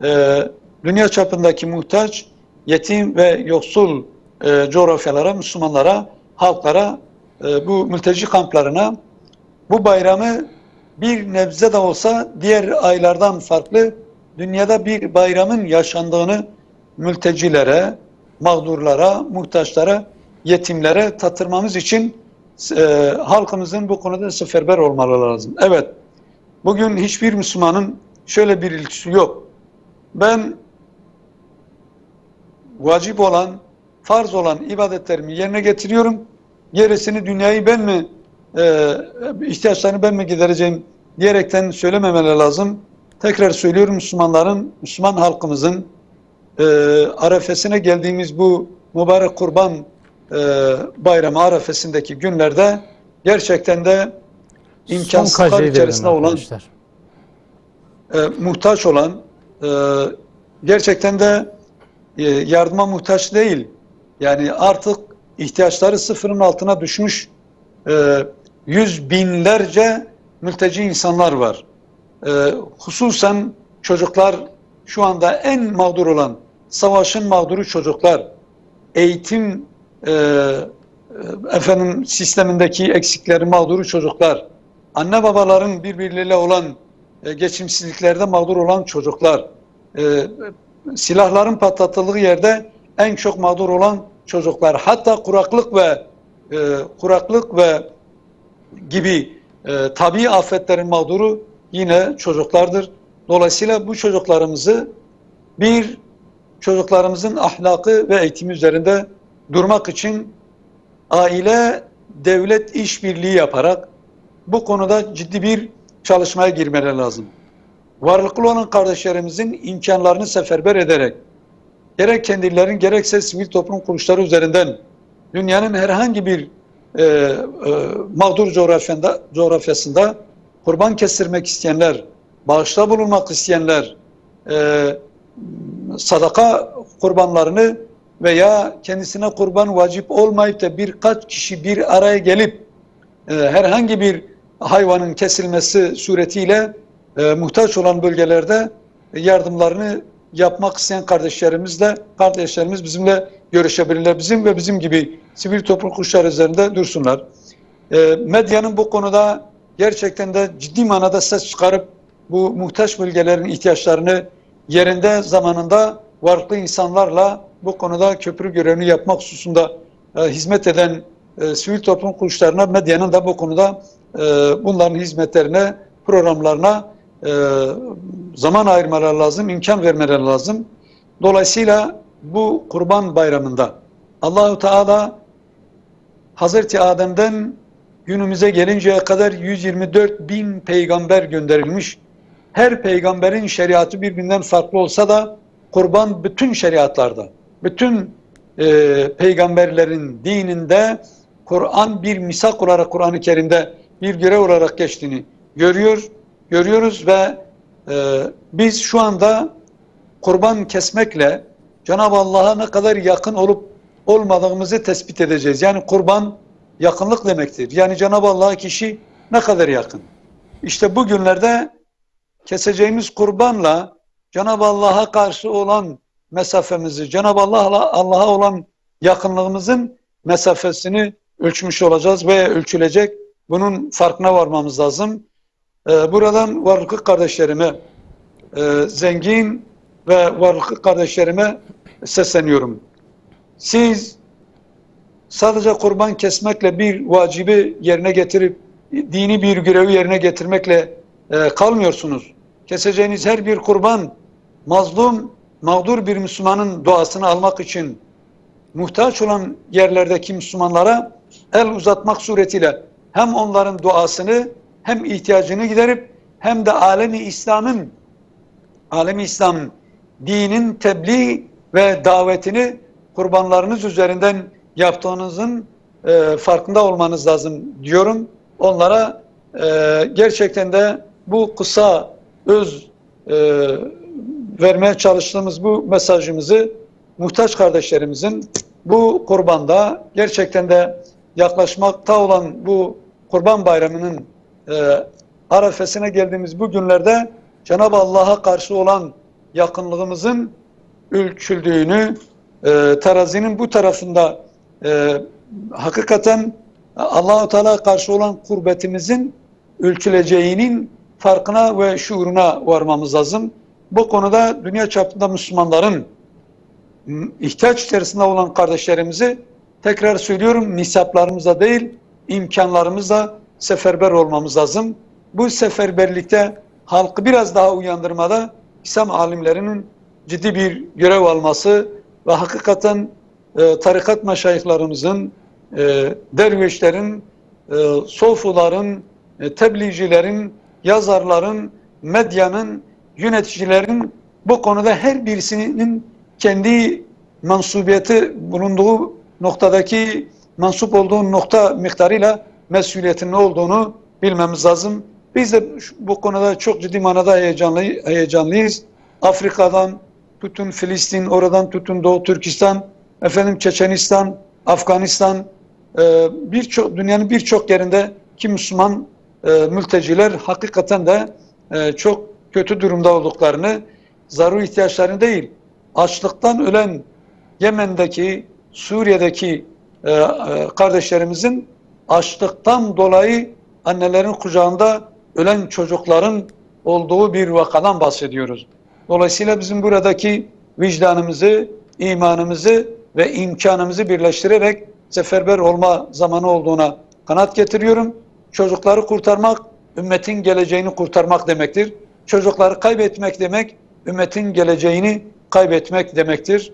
dünya çapındaki muhtaç, yetim ve yoksul coğrafyalara, Müslümanlara, halklara, bu mülteci kamplarına bu bayramı bir nebze de olsa diğer aylardan farklı dünyada bir bayramın yaşandığını mültecilere, mağdurlara, muhtaçlara, yetimlere tattırmamız için halkımızın bu konuda seferber olmaları lazım. Evet, bugün hiçbir Müslümanın şöyle bir ilgisi yok. Ben vacip olan, farz olan ibadetlerimi yerine getiriyorum. Gerisini dünyayı ben mi, ihtiyaçlarını ben mi gidereceğim diyerekten söylememeleri lazım. Tekrar söylüyorum, Müslüman halkımızın arefesine geldiğimiz bu mübarek kurban bayramı arefesindeki günlerde gerçekten de imkansızlar içerisinde olan, muhtaç olan, gerçekten de yardıma muhtaç değil. Yani artık ihtiyaçları sıfırın altına düşmüş yüz binlerce mülteci insanlar var. Hususen çocuklar şu anda en mağdur olan, savaşın mağduru çocuklar, eğitim sistemindeki eksikleri mağduru çocuklar, anne babaların birbirleriyle olan geçimsizliklerde mağdur olan çocuklar, silahların patlatıldığı yerde en çok mağdur olan çocuklar, hatta kuraklık ve gibi tabii afetlerin mağduru yine çocuklardır. Dolayısıyla bu çocuklarımızın ahlakı ve eğitimi üzerinde durmak için aile devlet işbirliği yaparak bu konuda ciddi bir çalışmaya girmeleri lazım. Varlıklı olan kardeşlerimizin imkanlarını seferber ederek, gerek kendilerinin gerekse sivil toplum kuruluşları üzerinden dünyanın herhangi bir mağdur coğrafyasında kurban kestirmek isteyenler, bağışta bulunmak isteyenler, sadaka kurbanlarını veya kendisine kurban vacip olmayıp da birkaç kişi bir araya gelip herhangi bir hayvanın kesilmesi suretiyle muhtaç olan bölgelerde yardımlarını yapmak isteyen kardeşlerimiz bizimle görüşebilirler. Bizim ve bizim gibi sivil toplum kuruluşları üzerinde dursunlar. Medyanın bu konuda gerçekten de ciddi manada ses çıkarıp bu muhtaç bölgelerin ihtiyaçlarını yerinde, zamanında varlıklı insanlarla bu konuda köprü görevini yapmak hususunda hizmet eden sivil toplum kuruluşlarına, medyanın da bu konuda bunların hizmetlerine, programlarına zaman ayırmaları lazım, imkan vermeleri lazım. Dolayısıyla bu Kurban Bayramı'nda Allah-u Teala Hazreti Adem'den günümüze gelinceye kadar 124 bin peygamber gönderilmiş. Her peygamberin şeriatı birbirinden farklı olsa da kurban bütün şeriatlarda, bütün peygamberlerin dininde Kur'an bir misak olarak Kur'an-ı Kerim'de bir görev olarak geçtiğini görüyoruz ve biz şu anda kurban kesmekle Cenab-ı Allah'a ne kadar yakın olup olmadığımızı tespit edeceğiz. Yani kurban yakınlık demektir. Yani Cenab-ı Allah'a kişi ne kadar yakın. İşte bu günlerde keseceğimiz kurbanla Cenab-ı Allah'a karşı olan mesafemizi, Cenab-ı Allah'a olan yakınlığımızın mesafesini ölçmüş olacağız ve ölçülecek. Bunun farkına varmamız lazım. Buradan varlıklı kardeşlerime, zengin ve varlıklı kardeşlerime sesleniyorum. Siz sadece kurban kesmekle bir vacibi yerine getirip dini bir görevi yerine getirmekle kalmıyorsunuz. Keseceğiniz her bir kurban mazlum, mağdur bir Müslümanın duasını almak için muhtaç olan yerlerdeki Müslümanlara el uzatmak suretiyle hem onların duasını hem ihtiyacını giderip hem de alemi İslam'ın dinin tebliğ ve davetini kurbanlarınız üzerinden yaptığınızın farkında olmanız lazım diyorum. Onlara gerçekten de bu kısa vermeye çalıştığımız bu mesajımızı muhtaç kardeşlerimizin bu kurbanda gerçekten de yaklaşmakta olan bu Kurban Bayramı'nın arefesine geldiğimiz bu günlerde Cenab-ı Allah'a karşı olan yakınlığımızın ölçüldüğünü, terazinin bu tarafında hakikaten Allah-u Teala'ya karşı olan kurbetimizin ölçüleceğinin farkına ve şuuruna varmamız lazım. Bu konuda dünya çapında Müslümanların ihtiyaç içerisinde olan kardeşlerimizi tekrar söylüyorum, nisaplarımızla değil, imkanlarımızla seferber olmamız lazım. Bu seferberlikte halkı biraz daha uyandırmada İslam alimlerinin ciddi bir görev alması ve hakikaten tarikat meşayihlerimizin, dervişlerin, sofuların, tebliğcilerin, yazarların, medyanın, yöneticilerin bu konuda her birisinin kendi mansubiyeti bulunduğu noktadaki mensup olduğu nokta miktarıyla mesuliyetinin ne olduğunu bilmemiz lazım. Biz de bu konuda çok ciddi manada heyecanlıyız. Afrika'dan tutun Filistin, oradan tutun Doğu Türkistan, Çeçenistan, Afganistan, dünyanın birçok yerinde ki Müslüman mülteciler hakikaten de çok kötü durumda olduklarını, zaruri ihtiyaçlarını değil, açlıktan ölen Yemen'deki, Suriye'deki kardeşlerimizin açlıktan dolayı annelerin kucağında ölen çocukların olduğu bir vakadan bahsediyoruz. Dolayısıyla bizim buradaki vicdanımızı, imanımızı ve imkanımızı birleştirerek seferber olma zamanı olduğuna kanaat getiriyorum. Çocukları kurtarmak, ümmetin geleceğini kurtarmak demektir. Çocukları kaybetmek demek, ümmetin geleceğini kaybetmek demektir.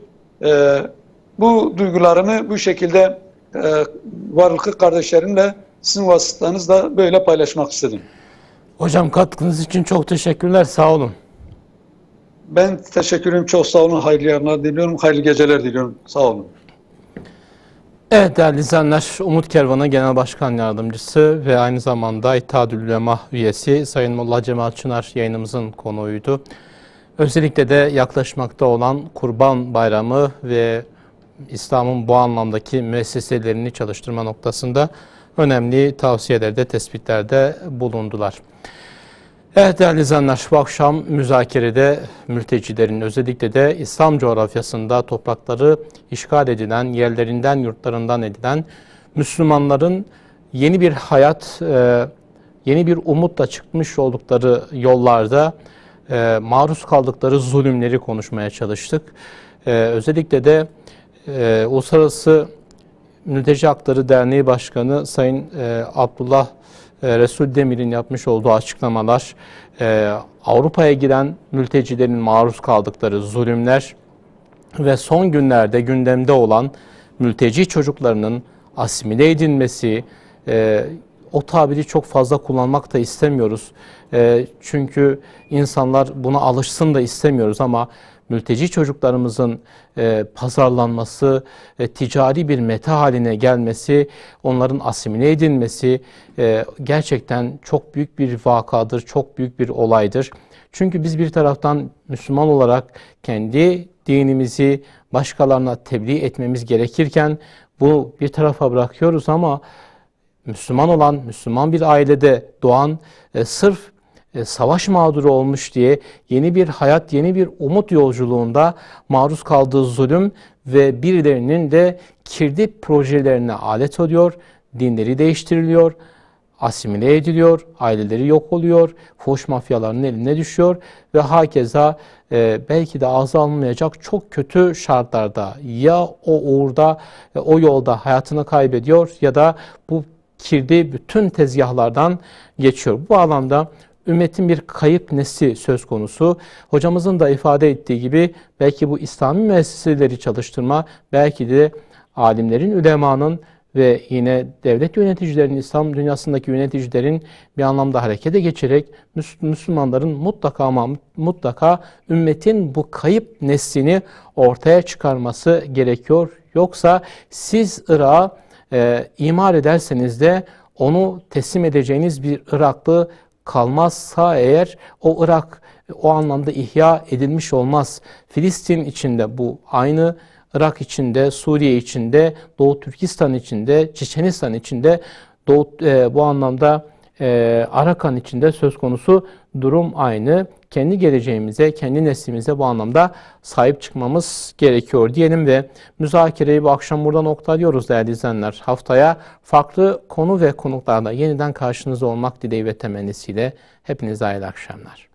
Bu duygularımı bu şekilde varlıklı kardeşlerimle sizin vasıtanızla böyle paylaşmak istedim. Hocam katkınız için çok teşekkürler. Sağ olun. Ben teşekkür ederim. Çok sağ olun. Hayırlı yarınlar diliyorum. Hayırlı geceler diliyorum. Sağ olun. Evet değerli izleyenler, Umut Kervanı Genel Başkan Yardımcısı ve aynı zamanda İttihad-ül Ulema üyesi Sayın Molla Cemal Çınar yayınımızın konuğuydu. Özellikle de yaklaşmakta olan Kurban Bayramı ve İslam'ın bu anlamdaki müesseselerini çalıştırma noktasında önemli tavsiyelerde, tespitlerde bulundular. Evet değerli izleyenler, bu akşam müzakerede mültecilerin özellikle de İslam coğrafyasında toprakları işgal edilen, yerlerinden, yurtlarından edilen Müslümanların yeni bir hayat, yeni bir umutla çıkmış oldukları yollarda maruz kaldıkları zulümleri konuşmaya çalıştık. Özellikle de Uluslararası Mülteci Hakları Derneği Başkanı Sayın Abdullah Resul Demir'in yapmış olduğu açıklamalar, Avrupa'ya giren mültecilerin maruz kaldıkları zulümler ve son günlerde gündemde olan mülteci çocuklarının asimile edilmesi, o tabiri çok fazla kullanmak da istemiyoruz. Çünkü insanlar buna alışsın da istemiyoruz ama mülteci çocuklarımızın pazarlanması, ticari bir meta haline gelmesi, onların asimile edilmesi gerçekten çok büyük bir vakadır, çok büyük bir olaydır. Çünkü biz bir taraftan Müslüman olarak kendi dinimizi başkalarına tebliğ etmemiz gerekirken bu bir tarafa bırakıyoruz ama Müslüman olan, Müslüman bir ailede doğan sırf savaş mağduru olmuş diye yeni bir hayat, yeni bir umut yolculuğunda maruz kaldığı zulüm ve birilerinin de kirli projelerine alet oluyor, dinleri değiştiriliyor, asimile ediliyor, aileleri yok oluyor, fuhuş mafyalarının eline düşüyor ve hakeza belki de ağza alınmayacak çok kötü şartlarda ya o uğurda, o yolda hayatını kaybediyor ya da bu kirli bütün tezgahlardan geçiyor. Bu alanda ümmetin bir kayıp nesli söz konusu. Hocamızın da ifade ettiği gibi belki bu İslami müesseseleri çalıştırma, belki de alimlerin, ulemanın ve yine devlet yöneticilerinin, İslam dünyasındaki yöneticilerin bir anlamda harekete geçerek Müslümanların mutlaka ama mutlaka ümmetin bu kayıp neslini ortaya çıkarması gerekiyor. Yoksa siz Irak'a imar ederseniz de onu teslim edeceğiniz bir Iraklı kalmazsa eğer o Irak o anlamda ihya edilmiş olmaz. Filistin içinde bu aynı, Irak içinde, Suriye içinde, Doğu Türkistan içinde, Çeçenistan içinde, bu anlamda Arakan içinde söz konusu durum aynı. Kendi geleceğimize, kendi neslimize bu anlamda sahip çıkmamız gerekiyor diyelim ve müzakereyi bu akşam burada noktalıyoruz değerli izleyenler. Haftaya farklı konu ve konuklarla yeniden karşınızda olmak dileği ve temennisiyle hepinize hayırlı akşamlar.